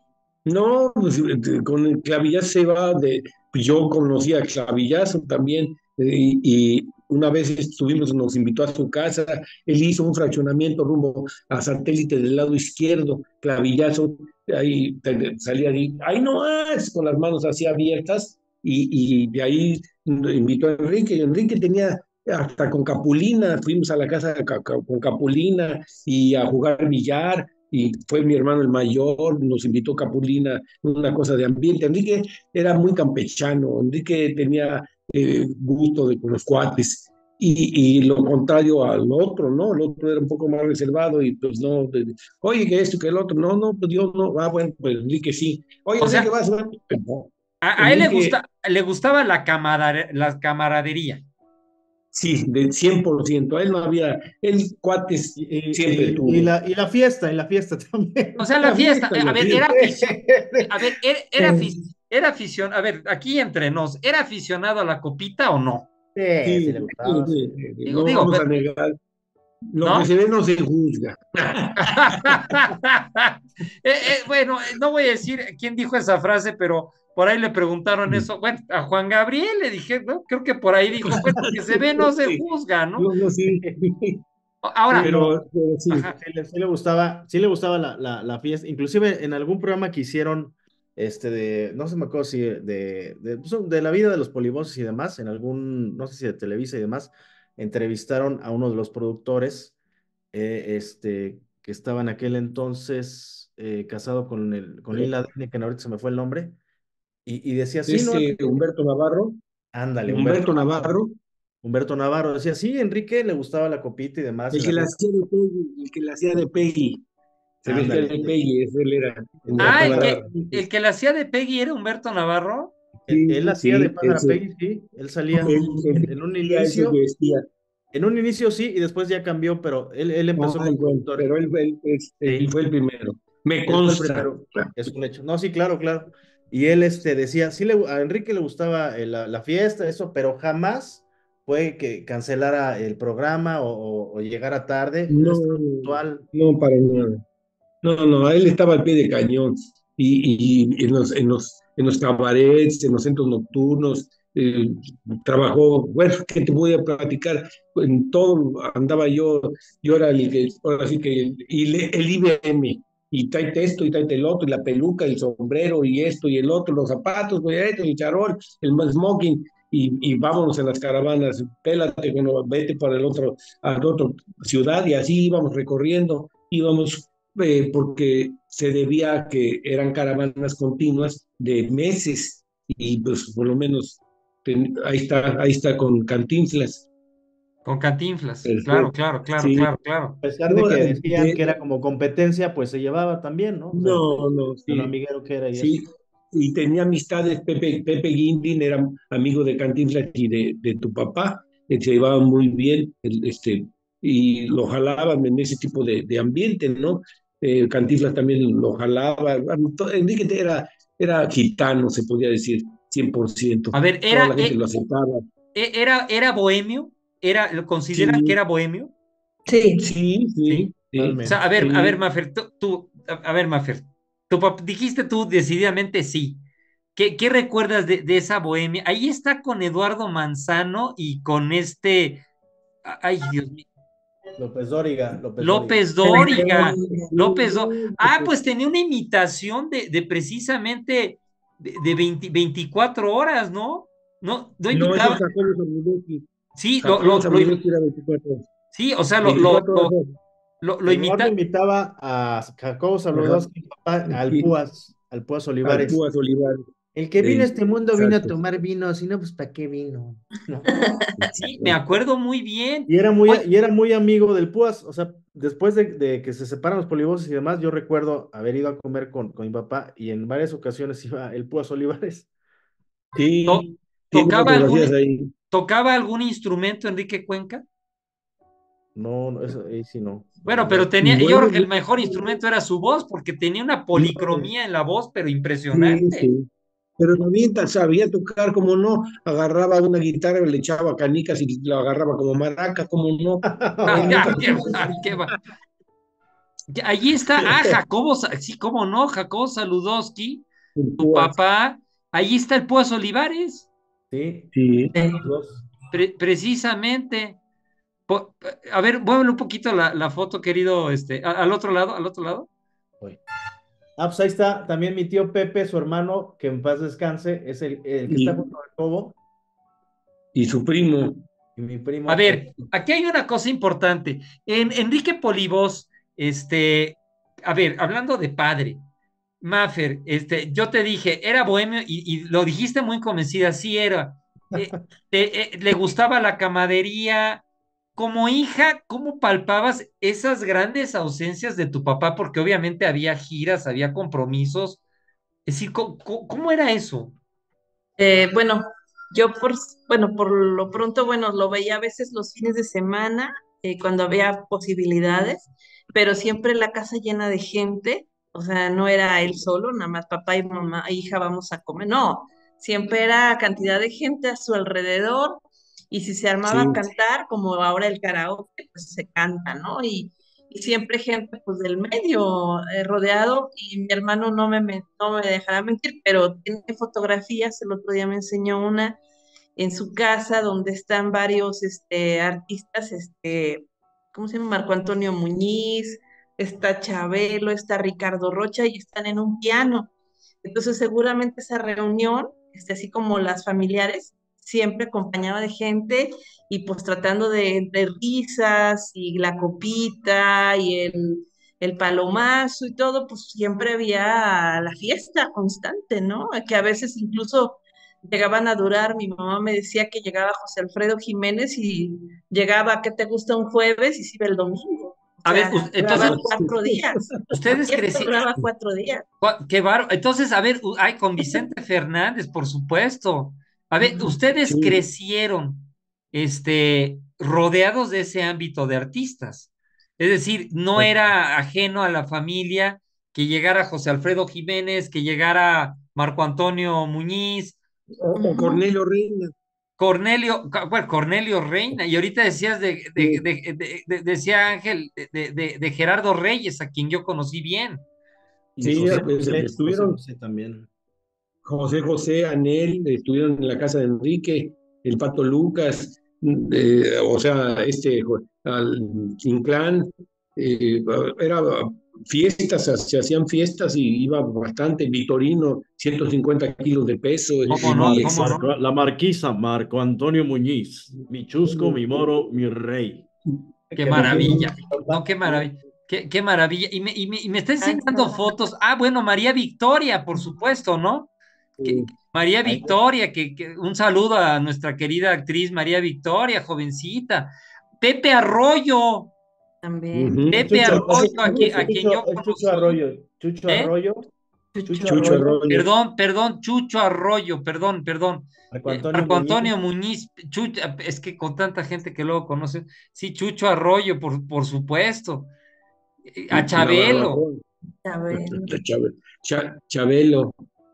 No, pues eh, con el Clavillazo se va de, pues, yo conocí a Clavillazo también, eh, y, y una vez estuvimos, nos invitó a su casa, él hizo un fraccionamiento rumbo a Satélite del lado izquierdo, Clavillazo, ahí te- salía ahí, ahí no más, con las manos así abiertas, y, y de ahí invitó a Enrique, y Enrique tenía hasta con Capulina, fuimos a la casa ca- ca- con Capulina y a jugar billar, y fue mi hermano el mayor, nos invitó Capulina, una cosa de ambiente. Enrique era muy campechano, Enrique tenía eh, gusto de, con los cuates, y, y lo contrario al otro, ¿no? El otro era un poco más reservado y pues no, de- oye, que esto, que el otro, no, no, pues yo no, ah, bueno, pues Enrique sí. Oye, O Enrique, sea, vas, a- no. A, a él le Enrique, gusta, le gustaba la camada- la camaradería. sí, del cien por ciento. A él no había, él cuates Y, y- siempre y- y tuvo. la, y la fiesta, y la fiesta también. O sea, la La fiesta, fiesta, eh, a la ver, era fiesta. afición, a ver, era, era, afic- era afición, a ver, aquí entre nos, ¿era aficionado a la copita o no? Sí, sí Sí, le sí, gustaba, sí, sí. sí, sí. Digo, No digo, vamos a pero- negar. Lo que ¿no? se ve no se juzga. Eh, eh, bueno, eh, no voy a decir quién dijo esa frase, pero por ahí le preguntaron eso. Bueno, a Juan Gabriel le dije, ¿no? Creo que por ahí dijo, pues lo que se ve no se Sí. juzga, ¿no? No, no, sí. Ahora, Sí, no. Pero, pero sí. ajá, Sí le, sí le gustaba, sí le gustaba la, la, la fiesta, inclusive en algún programa que hicieron, este, de, no se me acuerdo si de, de, pues, de la vida de los polivoces y demás, en algún, no sé si de Televisa y demás, entrevistaron a uno de los productores, eh, este, que estaba en aquel entonces eh, casado con, el, con Lila Denne, que ahorita se me fue el nombre, y, y decía, sí, no, Este Humberto Navarro, ándale, Humberto Humberto, Navarro, Humberto Navarro, decía, sí, Enrique le gustaba la copita y demás. el en que la la fiesta. hacía de Peggy, el que la hacía de Peggy. Se vestía Ándale. de Peggy, ese él era. Humberto ah, el que, Navarro. el que la hacía de Peggy era Humberto Navarro. Él, Sí, él hacía de sí, Pájara ese. Peggy, sí, él salía Él, él en un vestía, ese inicio, vestía. en un inicio sí, y después ya cambió, pero él, él empezó Ay, como bueno, productor. pero él, él- él- él Sí. fue el primero. Me Él fue el consta. primero, es un hecho. No, sí, claro, claro. Y él este, decía, sí, le, a Enrique le gustaba eh, la, la fiesta, eso, pero jamás fue que cancelara el programa o, o, o llegara tarde. Él No, estaba puntual. no, para nada. No, no, él estaba al pie de cañón. Y, y en los, en los, en los cabarets, en los centros nocturnos, eh, trabajó, bueno, ¿qué te voy a platicar? En todo andaba yo, yo era el que, ahora sí que, el, y le- el I B M, y tráete esto, y tráete el otro, y la peluca, y el sombrero, y esto, y el otro, los zapatos, güey, esto, y el charol, el smoking, y, y vámonos en las caravanas, pélate, bueno, vete para el otro, a la otra ciudad, y así íbamos recorriendo, íbamos eh, porque se debía a que eran caravanas continuas de meses y pues por lo menos ten, ahí está, ahí está con Cantinflas. Con Cantinflas. Perfecto. Claro, claro, claro, Sí. claro, claro. A pesar de No, que de- decían de- que era como competencia, pues se llevaba también, ¿no? O sea, No, no, de lo sí, amiguero que era y sí, eso. y tenía amistades, Pepe, Pepe Guindín era amigo de Cantinflas y de, de tu papá, eh, se llevaban muy bien, el, este, y lo jalaban en ese tipo de, de ambiente, ¿no? Eh, Cantinflas también lo jalaba, to- Enrique era, era gitano, se podía decir, cien por ciento, A ver, toda era, la gente eh, lo aceptaba. eh, era, era bohemio, era, ¿lo consideran Sí. que era bohemio? Sí. Sí, sí, Sí. sí. O sea, a ver, Sí. a ver, Mafer, tú, tú- a, a ver, Mafer, tu pap- dijiste tú decididamente sí. ¿Qué, qué recuerdas de, de esa bohemia? Ahí está con Eduardo Manzano y con este, ay, Dios mío, López Dóriga, López, López Dóriga. Dóriga, López Dóriga. Ah, pues tenía una imitación de, de precisamente de, de veinte, veinticuatro horas, ¿no? No, no No, eso imitaba. sacó los Sabludowski. Sí, lo, Sacó lo, los lo- Sabludowski era veinticuatro horas. sí, o sea, lo, lo, veinticuatro lo, horas. lo, lo Eduardo imita. invitaba a Jacobo Saludowski, papá, al Sí. Púas, al Púas Al Olivares. Púas Olivares. El que vino a Sí, este mundo vino a exacto. tomar vino, si no, pues ¿para qué vino? ¿No? Sí, me acuerdo muy bien. Y era muy, Oye, y era muy amigo del Púas, o sea, después de, de que se separan los polivoces y demás, yo recuerdo haber ido a comer con, con mi papá y en varias ocasiones iba el Púas Olivares. Sí, to- tiene tocaba fotografías algún, ahí. tocaba algún instrumento Enrique Cuenca. No, no, eso ahí sí no. Bueno, pero tenía, yo Bueno, creo que el mejor instrumento era su voz, porque tenía una policromía en la voz, pero sí, impresionante. sí. Pero también ta- sabía tocar, como no, agarraba una guitarra, le echaba canicas y lo agarraba como maraca, como no. Ay, ay, qué va, qué va. Ya, allí está, ah, Jacobo, Sa- sí, cómo no, Jacobo Saludowski, El tu Púas. papá, allí está el Púas Olivares, Sí, Sí. los dos. pre- precisamente. Po- a ver, muévele un poquito la, la foto, querido, este, a- al otro lado, al otro lado. Voy. Ah, pues ahí está también mi tío Pepe, su hermano, que en paz descanse, es el, el que Y- está junto a Jacobo, Y su primo. y mi primo. A ver, aquí hay una cosa importante. En Enrique Polibos, este, a ver, hablando de padre, Mafer, este, yo te dije, era bohemio y, y lo dijiste muy convencida, sí era. Eh, te- eh, le gustaba la camadería. Como hija, ¿cómo palpabas esas grandes ausencias de tu papá? Porque obviamente había giras, había compromisos. Es decir, ¿cómo, cómo- cómo era eso? Eh, bueno, yo por, bueno, por lo pronto, bueno, lo veía a veces los fines de semana, eh, cuando había posibilidades, pero siempre la casa llena de gente, o sea, no era él solo, nada más papá y mamá, e hija, vamos a comer, no, siempre era cantidad de gente a su alrededor, y si se armaba a Sí, cantar, como ahora el karaoke, pues se canta, ¿no? Y, y siempre gente pues del medio, eh, rodeado, y mi hermano no me, me- no me dejará mentir, pero tiene fotografías, el otro día me enseñó una en su casa donde están varios este, artistas, este, ¿cómo se llama? Marco Antonio Muñiz, está Chabelo, está Ricardo Rocha y están en un piano. Entonces seguramente esa reunión, este, así como las familiares, siempre acompañaba de gente y pues tratando de, de risas y la copita y el, el palomazo y todo, pues siempre había la fiesta constante, ¿no? Que a veces incluso llegaban a durar, mi mamá me decía que llegaba José Alfredo Jiménez y llegaba, ¿qué te gusta un jueves? Y se iba el domingo. O A ver, sea, us- entonces, duraban cuatro días. La ustedes fiesta crecieron, duraba cuatro días. qué bárbaro. Entonces, a ver, u- ay, con Vicente Fernández, por supuesto. A ver, ustedes sí. crecieron, este, rodeados de ese ámbito de artistas. Es decir, no era ajeno a la familia que llegara José Alfredo Jiménez, que llegara Marco Antonio Muñiz, O, o Ujú. Cornelio Reina. Cornelio, ca- bueno, Cornelio Reina, y ahorita decías de, de- Sí, de- de- de- decía Ángel, de, de- de- de Gerardo Reyes, a quien yo conocí bien. Y de sí, José pues, José, José estuvieron José también. José José, Anel, estuvieron en la casa de Enrique, el Pato Lucas, eh, o sea, este, al Inclán, eh, era fiestas, se hacían fiestas y iba bastante, Vitorino, ciento cincuenta kilos de peso, ¿Cómo Y no? y Mar- ¿Cómo ex- no? Marco- la marquisa Marco Antonio Muñiz, mi chusco, mi moro, mi rey. Qué Que me quedó maravilla. mi No, papá, qué ¿no? maravilla. Qué, qué maravilla. Y me, y me, y me está Ahí enseñando está. fotos. Ah, bueno, María Victoria, por supuesto, ¿no? Que- que- María Ahí, Victoria, que, que un saludo a nuestra querida actriz María Victoria, jovencita. Pepe Arroyo, También. Ujú. es Pepe Chucho, es, Arroyo, a quien, es a quien yo Chucho, es Chucho conocí, Arroyo, Chucho ¿eh? Arroyo, Chucho Chucho. Chucho Arroyo, Arroyo. Perdón, perdón, Chucho Arroyo, perdón, perdón. Marco Eh, Antonio Marco Muñiz. Antonio Muñiz, Chucho, es que con tanta gente que luego conoce, sí, Chucho Arroyo, por, por supuesto. Eh, A La Chabelo, Barbacoa, Chabelo. Chabe- Cha- Chabelo,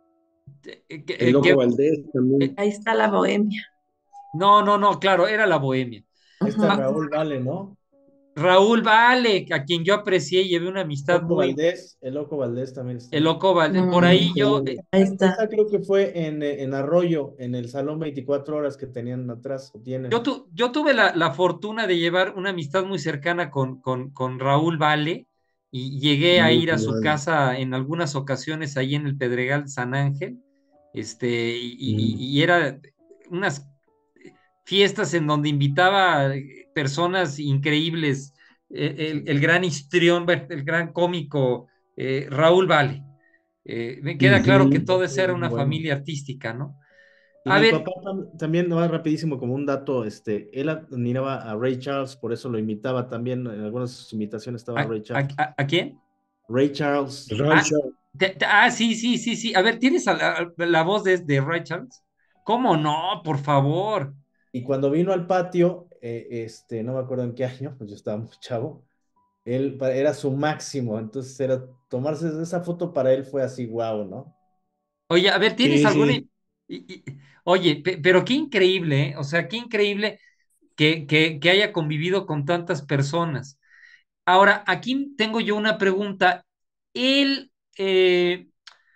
eh, que- el eh, que- Loco Valdés también. Ahí está la bohemia. no, no, no, claro, era la bohemia. Ahí está Ma- Ujú. Raúl Vale, ¿no? Raúl Vale, a quien yo aprecié y llevé una amistad Loco muy, Valdés, el Loco Valdés también está el ahí. loco Valdés, por Mm, ahí yo, ok. eh, Ahí Esa está. creo que fue en, eh, en Arroyo, en el salón veinticuatro horas que tenían atrás, o yo, tienen. tu- yo tuve la, la fortuna de llevar una amistad muy cercana con, con, con Raúl Vale y llegué a Muy ir a su mal. casa en algunas ocasiones ahí en el Pedregal de San Ángel, este, y, y- Mm. y era unas fiestas en donde invitaba personas increíbles, eh, el, el gran histrión, bueno, el gran cómico eh, Raúl Vale. Eh, me queda claro que Ujú. todo eso era una Bueno. familia artística, ¿no? Y A mi ver, papá tam- también, no, rapidísimo, como un dato, este, él admiraba a Ray Charles, por eso lo imitaba también, en algunas de sus imitaciones estaba ¿a, Ray a- Charles. a- a quién? Ray Charles, Ray Ah, Charles. te- te- ah, sí, sí, sí, sí. A ver, ¿tienes a la, a la voz de, de Ray Charles? ¿Cómo no? Por favor. y cuando vino al patio, eh, este, no me acuerdo en qué año, pues yo estaba muy chavo, él pa- era su máximo, entonces era tomarse esa foto para él fue así, wow, ¿no? Oye, a ver, ¿tienes Sí, alguna? sí. y- y- Oye, pe- pero qué increíble, ¿eh? O sea, qué increíble que, que, que haya convivido con tantas personas. Ahora, aquí tengo yo una pregunta. Él, eh,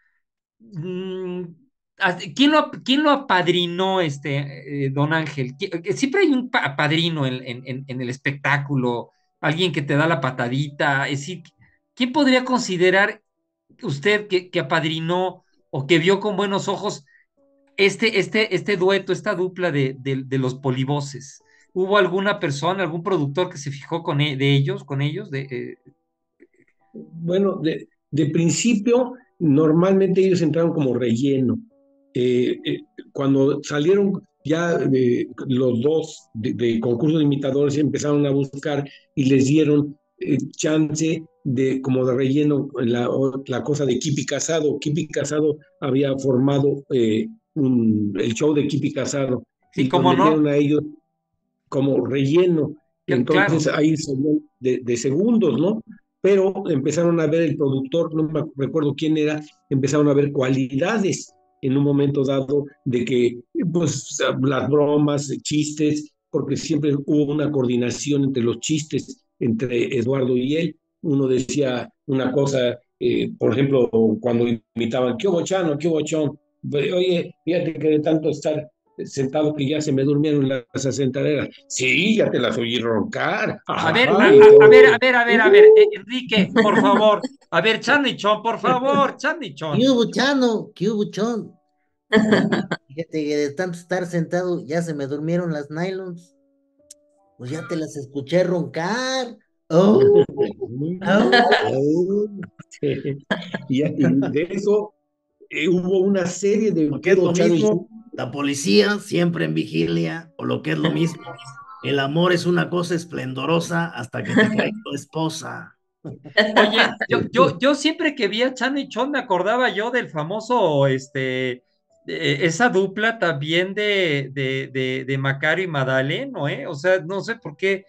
mm, ah, ¿quién lo, quién lo apadrinó, este, eh, don Ángel? ¿Qui- que Siempre hay un pa- padrino en, en- en- en el espectáculo, alguien que te da la patadita. Es decir, ¿quién podría considerar usted que, que apadrinó o que vio con buenos ojos este, este, este dueto, esta dupla de, de- de los polivoces? ¿Hubo alguna persona, algún productor que se fijó con e- de ellos, con ellos? De, eh, Bueno, de, de principio, normalmente ellos entraron como relleno. Eh, eh, cuando salieron ya eh, los dos de, de concurso de imitadores, empezaron a buscar y les dieron eh, chance de como de relleno la, la cosa de Kipi Casado. Kipi Casado había formado eh, un, el show de Kipi Casado. Sí, y los cómo no. metieron a ellos como relleno. Entonces Claro. ahí salían de, de segundos, ¿no? Pero empezaron a ver el productor, no me recuerdo quién era, empezaron a ver cualidades en un momento dado de que, pues, las bromas, chistes, porque siempre hubo una coordinación entre los chistes, entre Eduardo y él. Uno decía una cosa, eh, por ejemplo, cuando imitaban, ¿qué hubo, Chano? ¿Qué hubo, Chon? Oye, fíjate que de tanto estar sentado que ya se me durmieron las asentaderas. Sí, ya te las oí roncar. A ver, a, Ajá, a- y a todo. ver, a ver, a ver, a ver, eh, Enrique, por favor. A ver, Chanichón, por favor, Chanichón. ¿Qué hubo, Chano? ¿Qué hubo, Chon? Fíjate que de tanto estar sentado ya se me durmieron las nylons. Pues ya te las escuché roncar. Oh, oh. Y, y de eso eh, hubo una serie de Lo que es lo puro Chano y mismo, la policía siempre en vigilia, o lo que es lo mismo, el amor es una cosa esplendorosa hasta que te cae tu esposa. Oye, yo, yo, yo siempre que vi a Chanichón me acordaba yo del famoso, este, eh, esa dupla también de, de, de, de Macario y Madaleno, ¿eh? O sea, no sé por qué.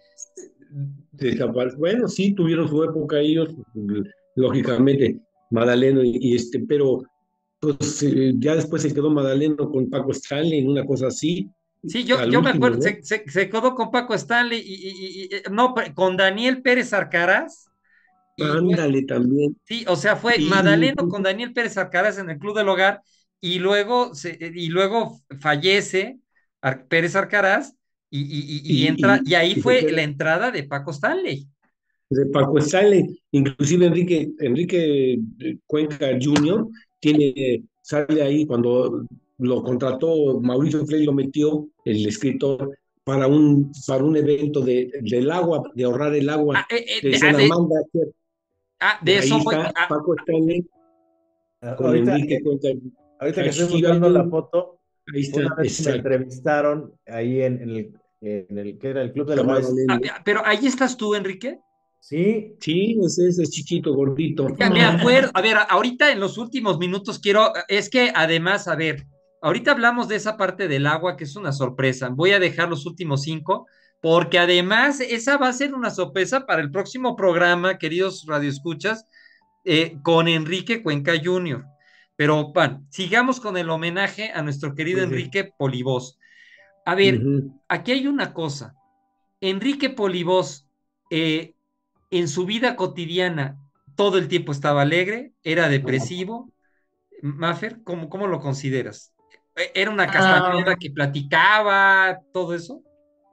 Desapare- Bueno, sí, tuvieron su época ellos, lógicamente, Madaleno y, y este, pero pues eh, ya después se quedó Madaleno con Paco Stanley, una cosa así, Sí, yo, al yo me último, acuerdo, ¿no? se, se, se quedó con Paco Stanley y, y- y- y- no, con Daniel Pérez Arcaraz. Y lue- Ándale también. sí, o sea, fue Y, Madaleno y- con Daniel Pérez Arcaraz en el Club del Hogar y luego, se, y luego fallece Ar- Pérez Arcaraz y, y, y, y y- entra, y- y ahí y se fue queda la entrada de Paco Stanley. de Paco Stanley, inclusive Enrique, Enrique Cuenca junior tiene, sale ahí cuando lo contrató Mauricio Frey, lo metió, el escritor, para un, para un evento de, del agua, de ahorrar el agua, Ah, eh, eh, de de, ah, de- Salamandra. ah, de Ahí eso voy. está ah, Paco Stanley con Ahorita, Enrique eh, Cuenca. ahorita que estoy Aquí, buscando la foto, ahí está, una vez que me exacto. entrevistaron ahí en, en el, en el que era el Club de la Cámara Paz. ah, Lende. ah, pero ahí estás tú, Enrique. Sí, Sí, ese ese es chiquito, gordito. Ya me acuerdo, a ver, ahorita en los últimos minutos quiero, es que además, a ver, ahorita hablamos de esa parte del agua que es una sorpresa. Voy a dejar los últimos cinco, porque además esa va a ser una sorpresa para el próximo programa, queridos radioescuchas, eh, con Enrique Cuenca junior Pero, pan, sigamos con el homenaje a nuestro querido Sí, sí. Enrique Polibós. A ver, Ujú. aquí hay una cosa. Enrique Polibós, eh, en su vida cotidiana, todo el tiempo estaba alegre, era depresivo. Maffer, ¿cómo, cómo lo consideras? ¿E- ¿Era una castañuela Ah, que platicaba, todo eso?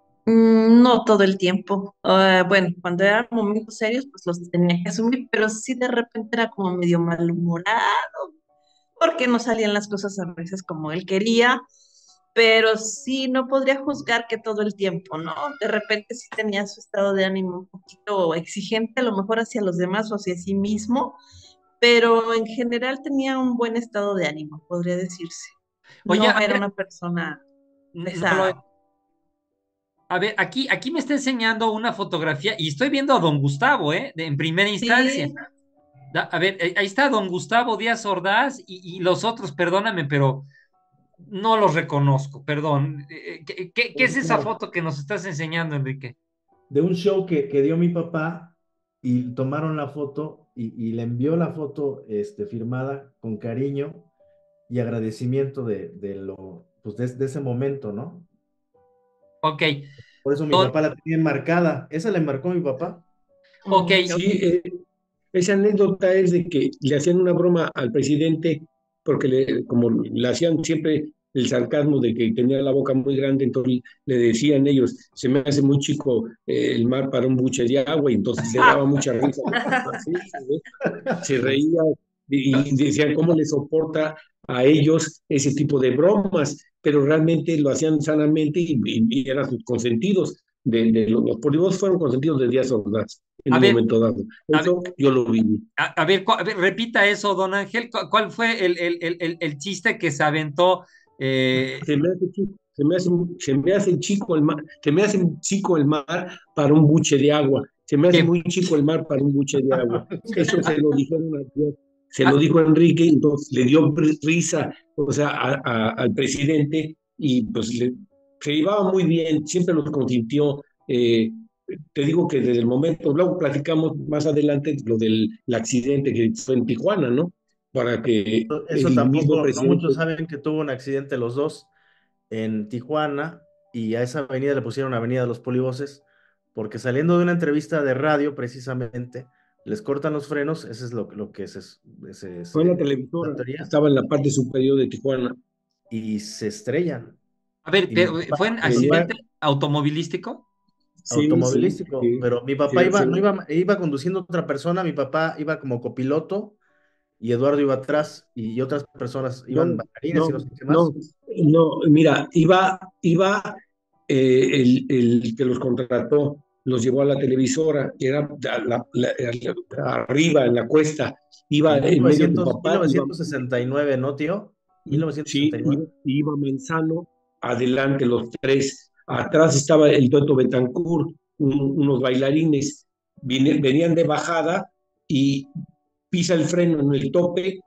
mm, no todo el tiempo. Ah, bueno, cuando eran momentos serios, pues los tenía que asumir, pero sí de repente era como medio malhumorado, porque no salían las cosas a veces como él quería, pero sí no podría juzgar que todo el tiempo, ¿no? De repente sí tenía su estado de ánimo un poquito exigente, a lo mejor hacia los demás o hacia sí mismo, pero en general tenía un buen estado de ánimo, podría decirse. Oye, No a era ver, una persona n- no lo- pesada. a ver, aquí, aquí me está enseñando una fotografía y estoy viendo a don Gustavo, ¿eh? De- en primera instancia. Sí, Da- A ver, eh, ahí está don Gustavo Díaz Ordaz y, y los otros, perdóname, pero no los reconozco, perdón. Eh, ¿Qué, qué- qué es esa foto que nos estás enseñando, Enrique? de un show que, que dio mi papá y tomaron la foto y, y le envió la foto este, firmada con cariño y agradecimiento de, de lo, pues de, de ese momento, ¿no? Ok, Por eso mi don- papá la tenía enmarcada. Esa la enmarcó mi papá. ok, mm, Sí, eh, esa anécdota es de que le hacían una broma al presidente, porque le, como le hacían siempre el sarcasmo de que tenía la boca muy grande, entonces le decían ellos, se me hace muy chico eh, el mar para un buche de agua, y entonces le daba mucha risa. Así, ¿eh? Se reía y, y decían cómo le soporta a ellos ese tipo de bromas, pero realmente lo hacían sanamente y, y- y eran sus consentidos. De, de los, los Polibos fueron consentidos de Díaz Ordaz en a un ver, momento dado. a ver, Eso yo lo viví. a, a ver, cu- a ver, repita eso, don Ángel. ¿Cu- ¿Cuál fue el, el, el, el- el chiste que se aventó? eh, Se me hace chico, se me hace, se me hace chico el mar, se me hace chico el mar para un buche de agua. Se me hace que- muy chico el mar para un buche de agua. Eso se lo dijeron a Díaz, se lo dijo a Enrique, entonces le dio risa, o sea, a, a, al presidente, y pues le, se llevaba muy bien, siempre los consintió. Eh, te digo que desde el momento, luego platicamos más adelante lo del el accidente que fue en Tijuana, ¿no? Para que Eso el mismo tampoco, no presidente... muchos saben que tuvo un accidente los dos en Tijuana y a esa avenida le pusieron Avenida de los Polivoces porque saliendo de una entrevista de radio precisamente les cortan los frenos, ese es lo, lo que es, es, es, Fue en la es televisora, la teoría, estaba en la parte superior de Tijuana. y se estrellan. A ver, Y pero mi papá ¿fue un venía accidente automovilístico? Sí, automovilístico, sí, sí, pero mi papá sí, iba, sí. no iba, iba conduciendo otra persona, mi papá iba como copiloto y Eduardo iba atrás y otras personas iban No, bailarines y no no, sé qué no, más. no, mira, iba, iba eh, el, el que los contrató, los llevó a la televisora, que era la- la- la- la- arriba en la cuesta, iba En en medio tu 1900, papá, iba, mil novecientos sesenta y nueve, ¿no, tío? sí, iba, mil novecientos sesenta y nueve. iba Manzano, adelante los tres, atrás estaba el Toto Betancourt, un- unos bailarines, Vine- venían de bajada y pisa el freno en el tope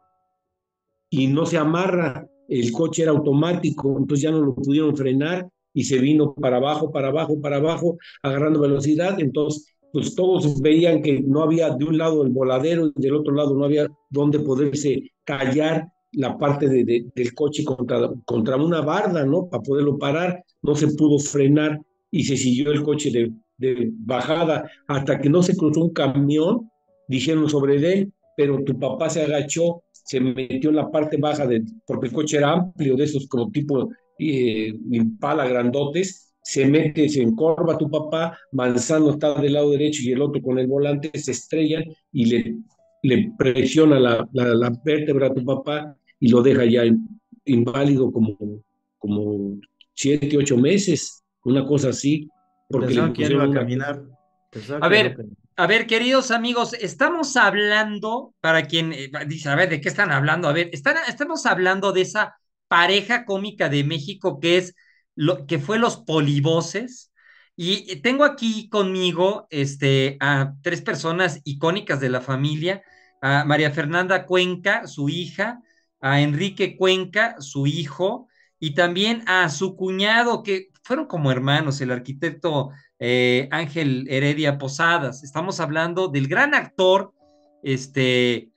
y no se amarra, el coche era automático, entonces ya no lo pudieron frenar y se vino para abajo, para abajo, para abajo, agarrando velocidad, entonces pues todos veían que no había de un lado el voladero y del otro lado no había donde poderse callar la parte de, de, del coche contra, contra una barda, ¿no? Para poderlo parar, no se pudo frenar y se siguió el coche de, de bajada hasta que no se cruzó un camión, dijeron sobre él, pero tu papá se agachó, se metió en la parte baja, de, porque el coche era amplio, de esos como tipo eh, Impala grandotes, se mete, se encorva tu papá, Manzano está del lado derecho y el otro con el volante, se estrellan y le, le presiona la, la, la vértebra a tu papá y lo deja ya inválido como, como siete, ocho meses, una cosa así, porque Pensaban le que ya no iba a pusieron una... caminar. Pensaban A que ya no ver, caminaba. a ver, queridos amigos, estamos hablando, para quien eh, dice, a ver, ¿de qué están hablando? A ver, están, estamos hablando de esa pareja cómica de México que es lo que fue los Polivoces. Y tengo aquí conmigo este, a tres personas icónicas de la familia, a María Fernanda Cuenca, su hija, a Enrique Cuenca, su hijo, y también a su cuñado, que fueron como hermanos, el arquitecto eh, Ángel Heredia Posadas. Estamos hablando del gran actor, este,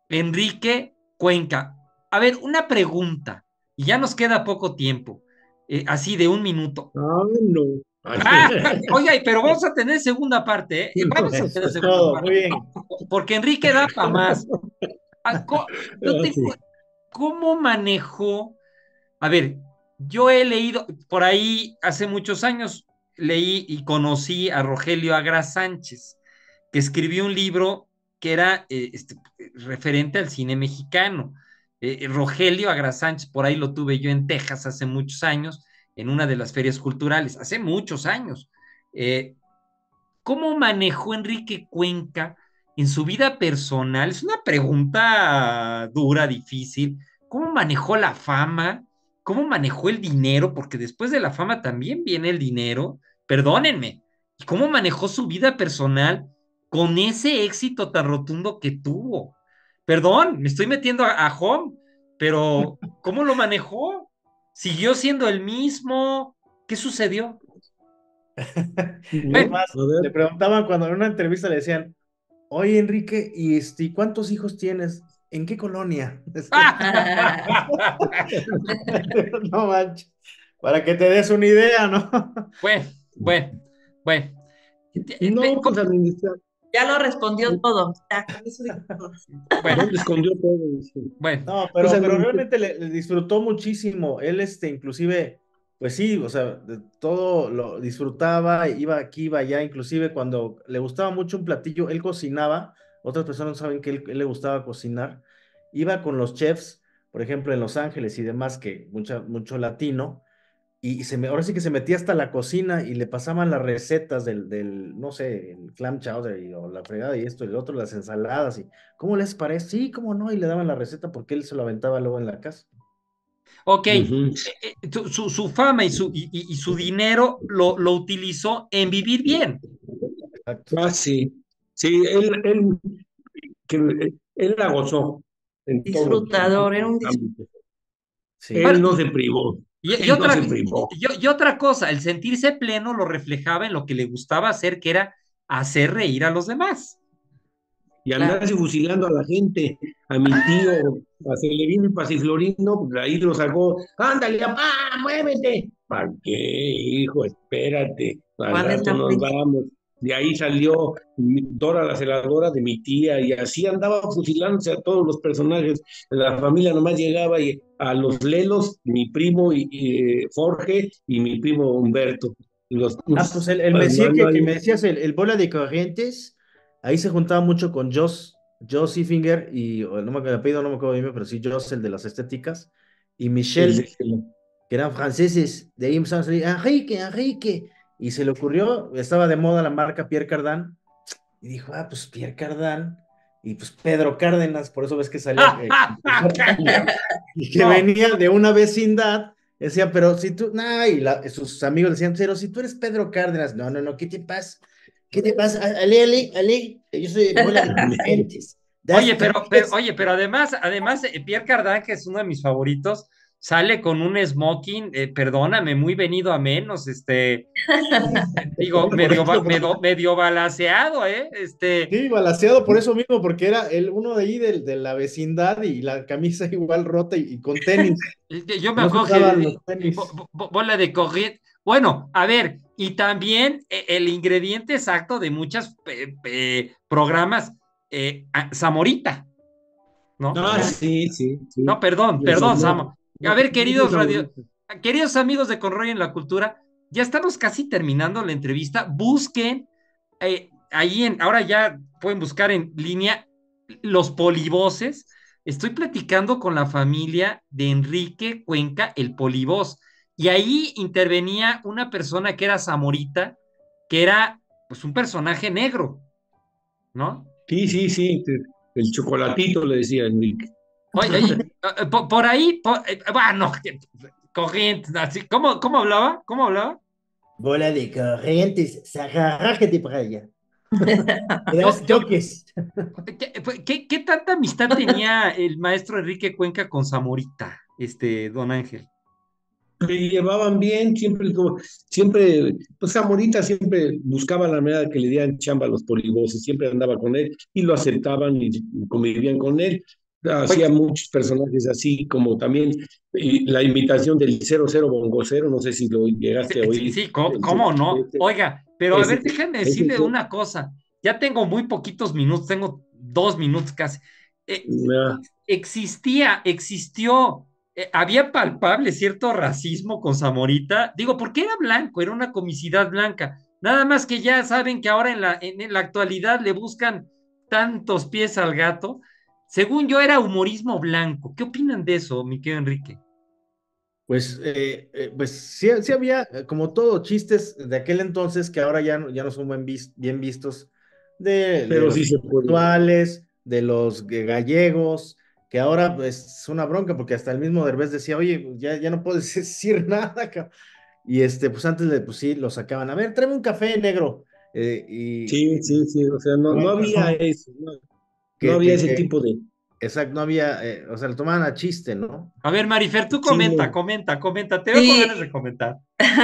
Enrique Cuenca. A ver, una pregunta, y ya nos queda poco tiempo, eh, así de un minuto. Ah, no. Ah, oiga, pero vamos a tener segunda parte, ¿eh? Vamos a tener segunda Todo, parte. muy bien. Porque Enrique da para más. Ah, co- Yo Ah, sí. tengo, ¿cómo manejó? A ver, yo he leído, por ahí hace muchos años, leí y conocí a Rogelio Agra Sánchez, que escribió un libro que era eh, este, referente al cine mexicano. Eh, Rogelio Agra Sánchez, por ahí lo tuve yo en Texas hace muchos años, en una de las ferias culturales, hace muchos años. Eh, ¿Cómo manejó Enrique Cuenca en su vida personal? Es una pregunta dura, difícil. ¿Cómo manejó la fama? ¿Cómo manejó el dinero? Porque después de la fama también viene el dinero. Perdónenme. ¿Y cómo manejó su vida personal con ese éxito tan rotundo que tuvo? Perdón, me estoy metiendo a, a Home, pero ¿cómo lo manejó? ¿Siguió siendo el mismo? ¿Qué sucedió? Es Bueno, más, A ver. le preguntaban cuando en una entrevista le decían, oye Enrique, ¿y este, cuántos hijos tienes? ¿En qué colonia? No manches, para que te des una idea, ¿no? bueno, bueno, bueno. No, pues administrar. Ya lo respondió todo. Ya, con eso dijo todo. Bueno, ¿Dónde escondió todo eso? bueno. No, pero, O sea, pero no- realmente le, le disfrutó muchísimo. Él, este, inclusive, pues sí, o sea, de todo lo disfrutaba, iba aquí, iba allá, inclusive cuando le gustaba mucho un platillo, él cocinaba, otras personas saben que él, él le gustaba cocinar, iba con los chefs, por ejemplo, en Los Ángeles y demás, que mucha, mucho latino, y, y se me, ahora sí que se metía hasta la cocina y le pasaban las recetas del, del no sé, el clam chowder y, o la fregada y esto y lo otro, las ensaladas, y ¿cómo les parece? Sí, cómo no, y le daban la receta porque él se lo aventaba luego en la casa. Ok, Ujú. eh, eh, su, su- su fama y su, y, y- y su dinero lo, lo utilizó en vivir bien. Exacto. Ah, sí. Sí, él, él, que, él la gozó. en todos los Disfrutador, era un ámbitos. Sí. Él no se privó. Y, y Él no otra, se privó. y, y otra cosa, el sentirse pleno lo reflejaba en lo que le gustaba hacer, que era hacer reír a los demás. Y Claro. andarse fusilando a la gente, a mi tío, a Celevino y Pasiflorino, pues ahí lo sacó. Ándale, papá, muévete. ¿Para qué, hijo? Espérate. Al ¿Cuál es rato la nos prisa? vamos. De ahí salió mi- Dora la celadora de mi tía, y así andaba fusilándose a todos los personajes. La familia nomás llegaba y a los Lelos, mi primo y, y, eh, Jorge y mi primo Humberto. Los, Ah, pues el, el Messier que, que me decías, el, el Bola de Corrientes, ahí se juntaba mucho con Joss, Joss Iffinger y, o no me acuerdo el apellido, no me acuerdo bien, pero sí Joss, el de las estéticas, y Michel, que eran franceses. De ahí empezaron a salir, Enrique, Enrique, y se le ocurrió, estaba de moda la marca Pierre Cardin, y dijo, ah, pues Pierre Cardin, y pues Pedro Cárdenas, por eso ves que salía, eh, y que No. venía de una vecindad. Decía, pero si tú, nah, y la- sus amigos decían, pero si tú eres Pedro Cárdenas, no, no, no, ¿qué te pasa? ¿Qué te pasa? Ale, ale, ale, yo soy de Bola de Corrientes. Oye, pero, pero, oye, pero además, además, eh, Pierre Cardin, que es uno de mis favoritos, sale con un smoking, eh, perdóname, muy venido a menos, este, digo, medio, ba- medio, medio balaceado, ¿eh? Este, Sí, balaseado por eso mismo, porque era el uno de ahí del- de, la vecindad y la camisa igual rota y, y con tenis. este, yo me No se acuerdo usaban que los tenis. bo- bo- bola de corriente. Bueno, a ver, y también eh, el ingrediente exacto de muchos programas, eh, a- Zamorita, ¿no? Ah, sí, sí, sí. No, perdón, Y perdón, eso, Samo. no, A ver, no, queridos no, radio, queridos amigos de Conroy en la Cultura, ya estamos casi terminando la entrevista. Busquen eh, ahí en, ahora ya pueden buscar en línea los polivoces. Estoy platicando con la familia de Enrique Cuenca, el polivoz, y ahí intervenía una persona que era Zamorita, que era pues un personaje negro, ¿no? Sí, sí, sí. El chocolatito le decía Enrique. Oye, oye, eh, por, por ahí, por, eh, bueno, que- corriente, así, ¿cómo, cómo hablaba? ¿Cómo hablaba? Bola de Corrientes, sácate para allá. Me Yo, das yo, toques. ¿qué, qué, qué tanta amistad tenía el maestro Enrique Cuenca con Zamorita, este, don Ángel? Se llevaban bien, siempre, como- siempre, pues Zamorita siempre buscaba la manera de que le dieran chamba a los polivoces, siempre andaba con él y lo aceptaban y convivían con él. Hacía Oye, muchos personajes así, como también y la imitación del cero cero bongocero, no sé si lo llegaste a sí, oír. sí, ¿cómo, Ese- cómo no? ese- Oiga, pero a ese- ver, déjenme ese decirle fue- una cosa. Ya tengo muy poquitos minutos, tengo dos minutos casi. Eh, nah, existía, existió, eh, había palpable cierto racismo con Zamorita, digo, porque era blanco, era una comicidad blanca, nada más que ya saben que ahora en la, en, en la actualidad le buscan tantos pies al gato, según yo era humorismo blanco. ¿Qué opinan de eso, mi querido Enrique? Pues, eh, eh, pues sí, sí había, eh, como todo, chistes de aquel entonces que ahora ya, no- ya no son buen vis- bien vistos, de, de pero los sí se puede. actuales, de los g- gallegos, que ahora pues, es una bronca, porque hasta el mismo Derbez decía, oye, ya, ya no puedes decir nada, ca-". Y este, pues antes de, pues sí, lo sacaban, a ver, tráeme un café negro, eh, y Sí, sí, sí, o sea, no, no bueno, había no, eso, no, no que, había que, ese que, tipo de... exacto, no había, eh, o sea, lo tomaban a chiste, ¿no? A ver, Marifer, tú Sí, comenta, no. comenta, comenta, te veo con ganas de Sí, comentar.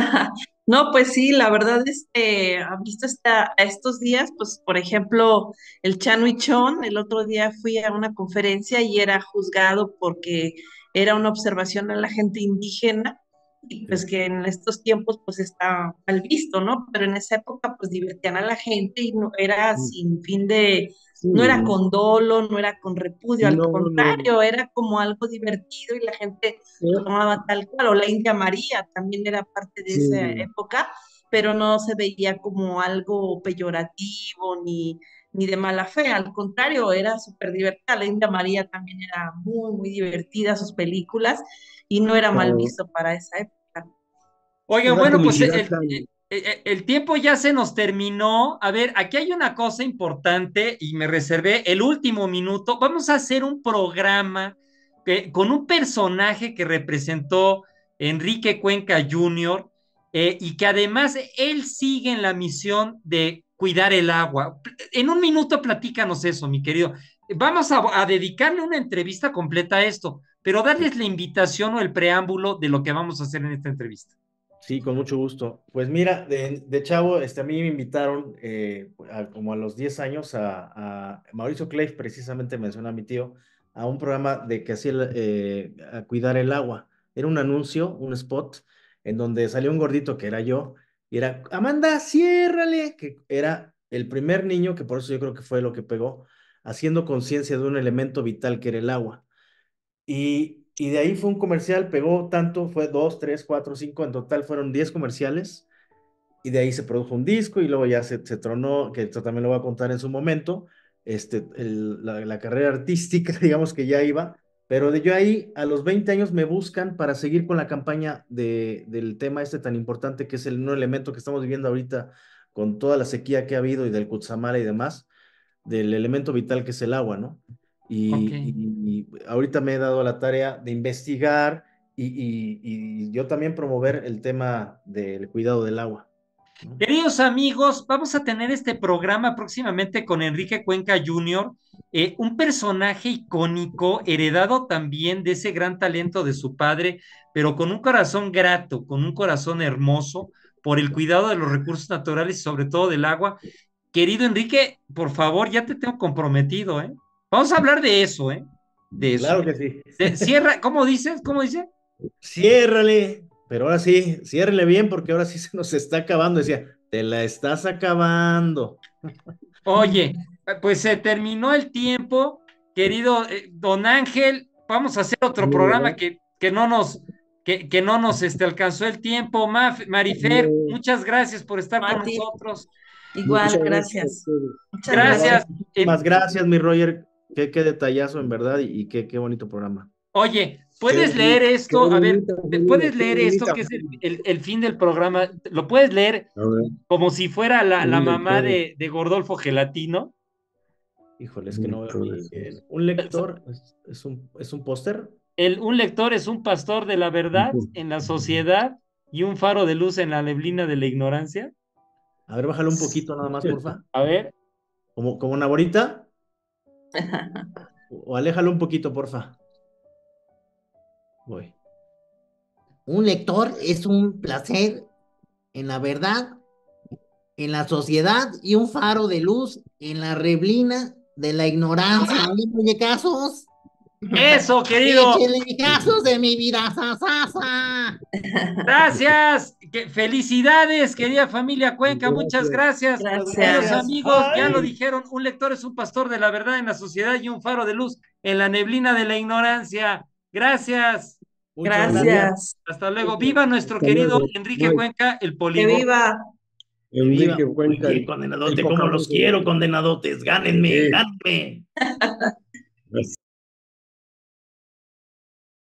no, pues sí, la verdad, este, ha visto esta, a estos días, pues, por ejemplo, el Chano y Chon, el otro día fui a una conferencia y era juzgado porque era una observación a la gente indígena, y pues que en estos tiempos, pues, está mal visto, ¿no? Pero en esa época, pues, divertían a la gente y no era sin fin de, Sí, no era con dolo, no era con repudio, al no, no, contrario, era como algo divertido y la gente lo eh, tomaba tal cual, o la India María también era parte de esa sí, época, pero no se veía como algo peyorativo ni, ni de mala fe, al contrario, era súper divertida. La India María también era muy, muy divertida, sus películas, y no era mal claro, visto para esa época. Oigan, una bueno, pues comicidad el, tan... el- el- el tiempo ya se nos terminó. A ver, aquí hay una cosa importante y me reservé el último minuto. Vamos a hacer un programa que- con un personaje que representó Enrique Cuenca junior eh, y que además él sigue en la misión de cuidar el agua? En un minuto platícanos eso, mi querido. Vamos a, a dedicarle una entrevista completa a esto, pero darles la invitación o el preámbulo de lo que vamos a hacer en esta entrevista. Sí, con mucho gusto. Pues mira, de, de chavo, este, a mí me invitaron eh, a- como a los diez años a, a Mauricio Cleif, precisamente menciona a mi tío, a un programa de que hacía el, eh, a cuidar el agua. Era un anuncio, un spot, en donde salió un gordito que era yo, y era, Amanda, ciérrale, que era el primer niño, que por eso yo creo que fue lo que pegó, haciendo conciencia de un elemento vital que era el agua. Y, y de ahí fue un comercial, pegó tanto, fue dos, tres, cuatro, cinco, en total fueron diez comerciales, y de ahí se produjo un disco, y luego ya se, se tronó, que esto también lo voy a contar en su momento, este, el- la, la carrera artística, digamos que ya iba, pero de yo ahí, a los veinte años me buscan para seguir con la campaña de, del tema este tan importante, que es el nuevo elemento que estamos viviendo ahorita, con toda la sequía que ha habido, y del Kutsamala y demás, del elemento vital que es el agua, ¿no? Y, Ok. y- y ahorita me he dado la tarea de investigar y, y- y yo también promover el tema del cuidado del agua, ¿no? Queridos amigos, vamos a tener este programa próximamente con Enrique Cuenca junior, eh, un personaje icónico, heredado también de ese gran talento de su padre, pero con un corazón grato, con un corazón hermoso por el cuidado de los recursos naturales y sobre todo del agua. Querido Enrique, por favor, ya te tengo comprometido, ¿eh? Vamos a hablar de eso, ¿eh? De eso. Claro que sí. De- cierra, ¿cómo dices? ¿Cómo dice? Ciérrale, pero ahora sí, ciérrele bien porque ahora sí se nos está acabando. Decía, te la estás acabando. Oye, pues se terminó el tiempo, querido eh, don Ángel. Vamos a hacer otro Muy programa bien. que, que no nos, que, que no nos este, alcanzó el tiempo. Maf- Marifer, Muy bien. muchas gracias por estar con Mati, nosotros. igual, Muchas gracias. a ustedes. Muchas Gracias. gracias. Eh, Más gracias, mi Roger. Qué, qué detallazo, en verdad, y, y qué, qué bonito programa. Oye, ¿puedes Qué leer bonita, esto? qué A ver, bonita ¿te- familia, ¿puedes qué leer esto bonita que es el, familia. el- el fin del programa? ¿Lo puedes leer A ver, como si fuera la, la un mamá lector, de, de Gordolfo Gelatino? Híjole, es que un no veo lector, ni eso bien. es. Un lector es, es un, es un póster. El, un lector es un pastor de la verdad en la sociedad y un faro de luz en la neblina de la ignorancia. A ver, bájalo un poquito nada más, porfa. A ver, Como, como una borita. O aléjalo un poquito, porfa. Voy. Un lector es un placer en la verdad, en la sociedad y un faro de luz en la reblina de la ignorancia. Oye, casos, eso, querido. échele casos de mi vida, sasasa. Gracias. Que, felicidades, querida familia Cuenca. Muchas Gracias. gracias. Gracias. Queridos amigos, ya lo Ay. dijeron, un lector es un pastor de la verdad en la sociedad y un faro de luz en la neblina de la ignorancia. Gracias. Muchas gracias. Gracias. Hasta luego. Viva nuestro Hasta querido luego. Enrique Bye. Cuenca, el Que poliglota. viva. Que viva. Enrique Muy Cuenca, bien, el, condenadote, el cómo los cocamote. quiero, condenadotes. Gánenme, Sí. gánenme.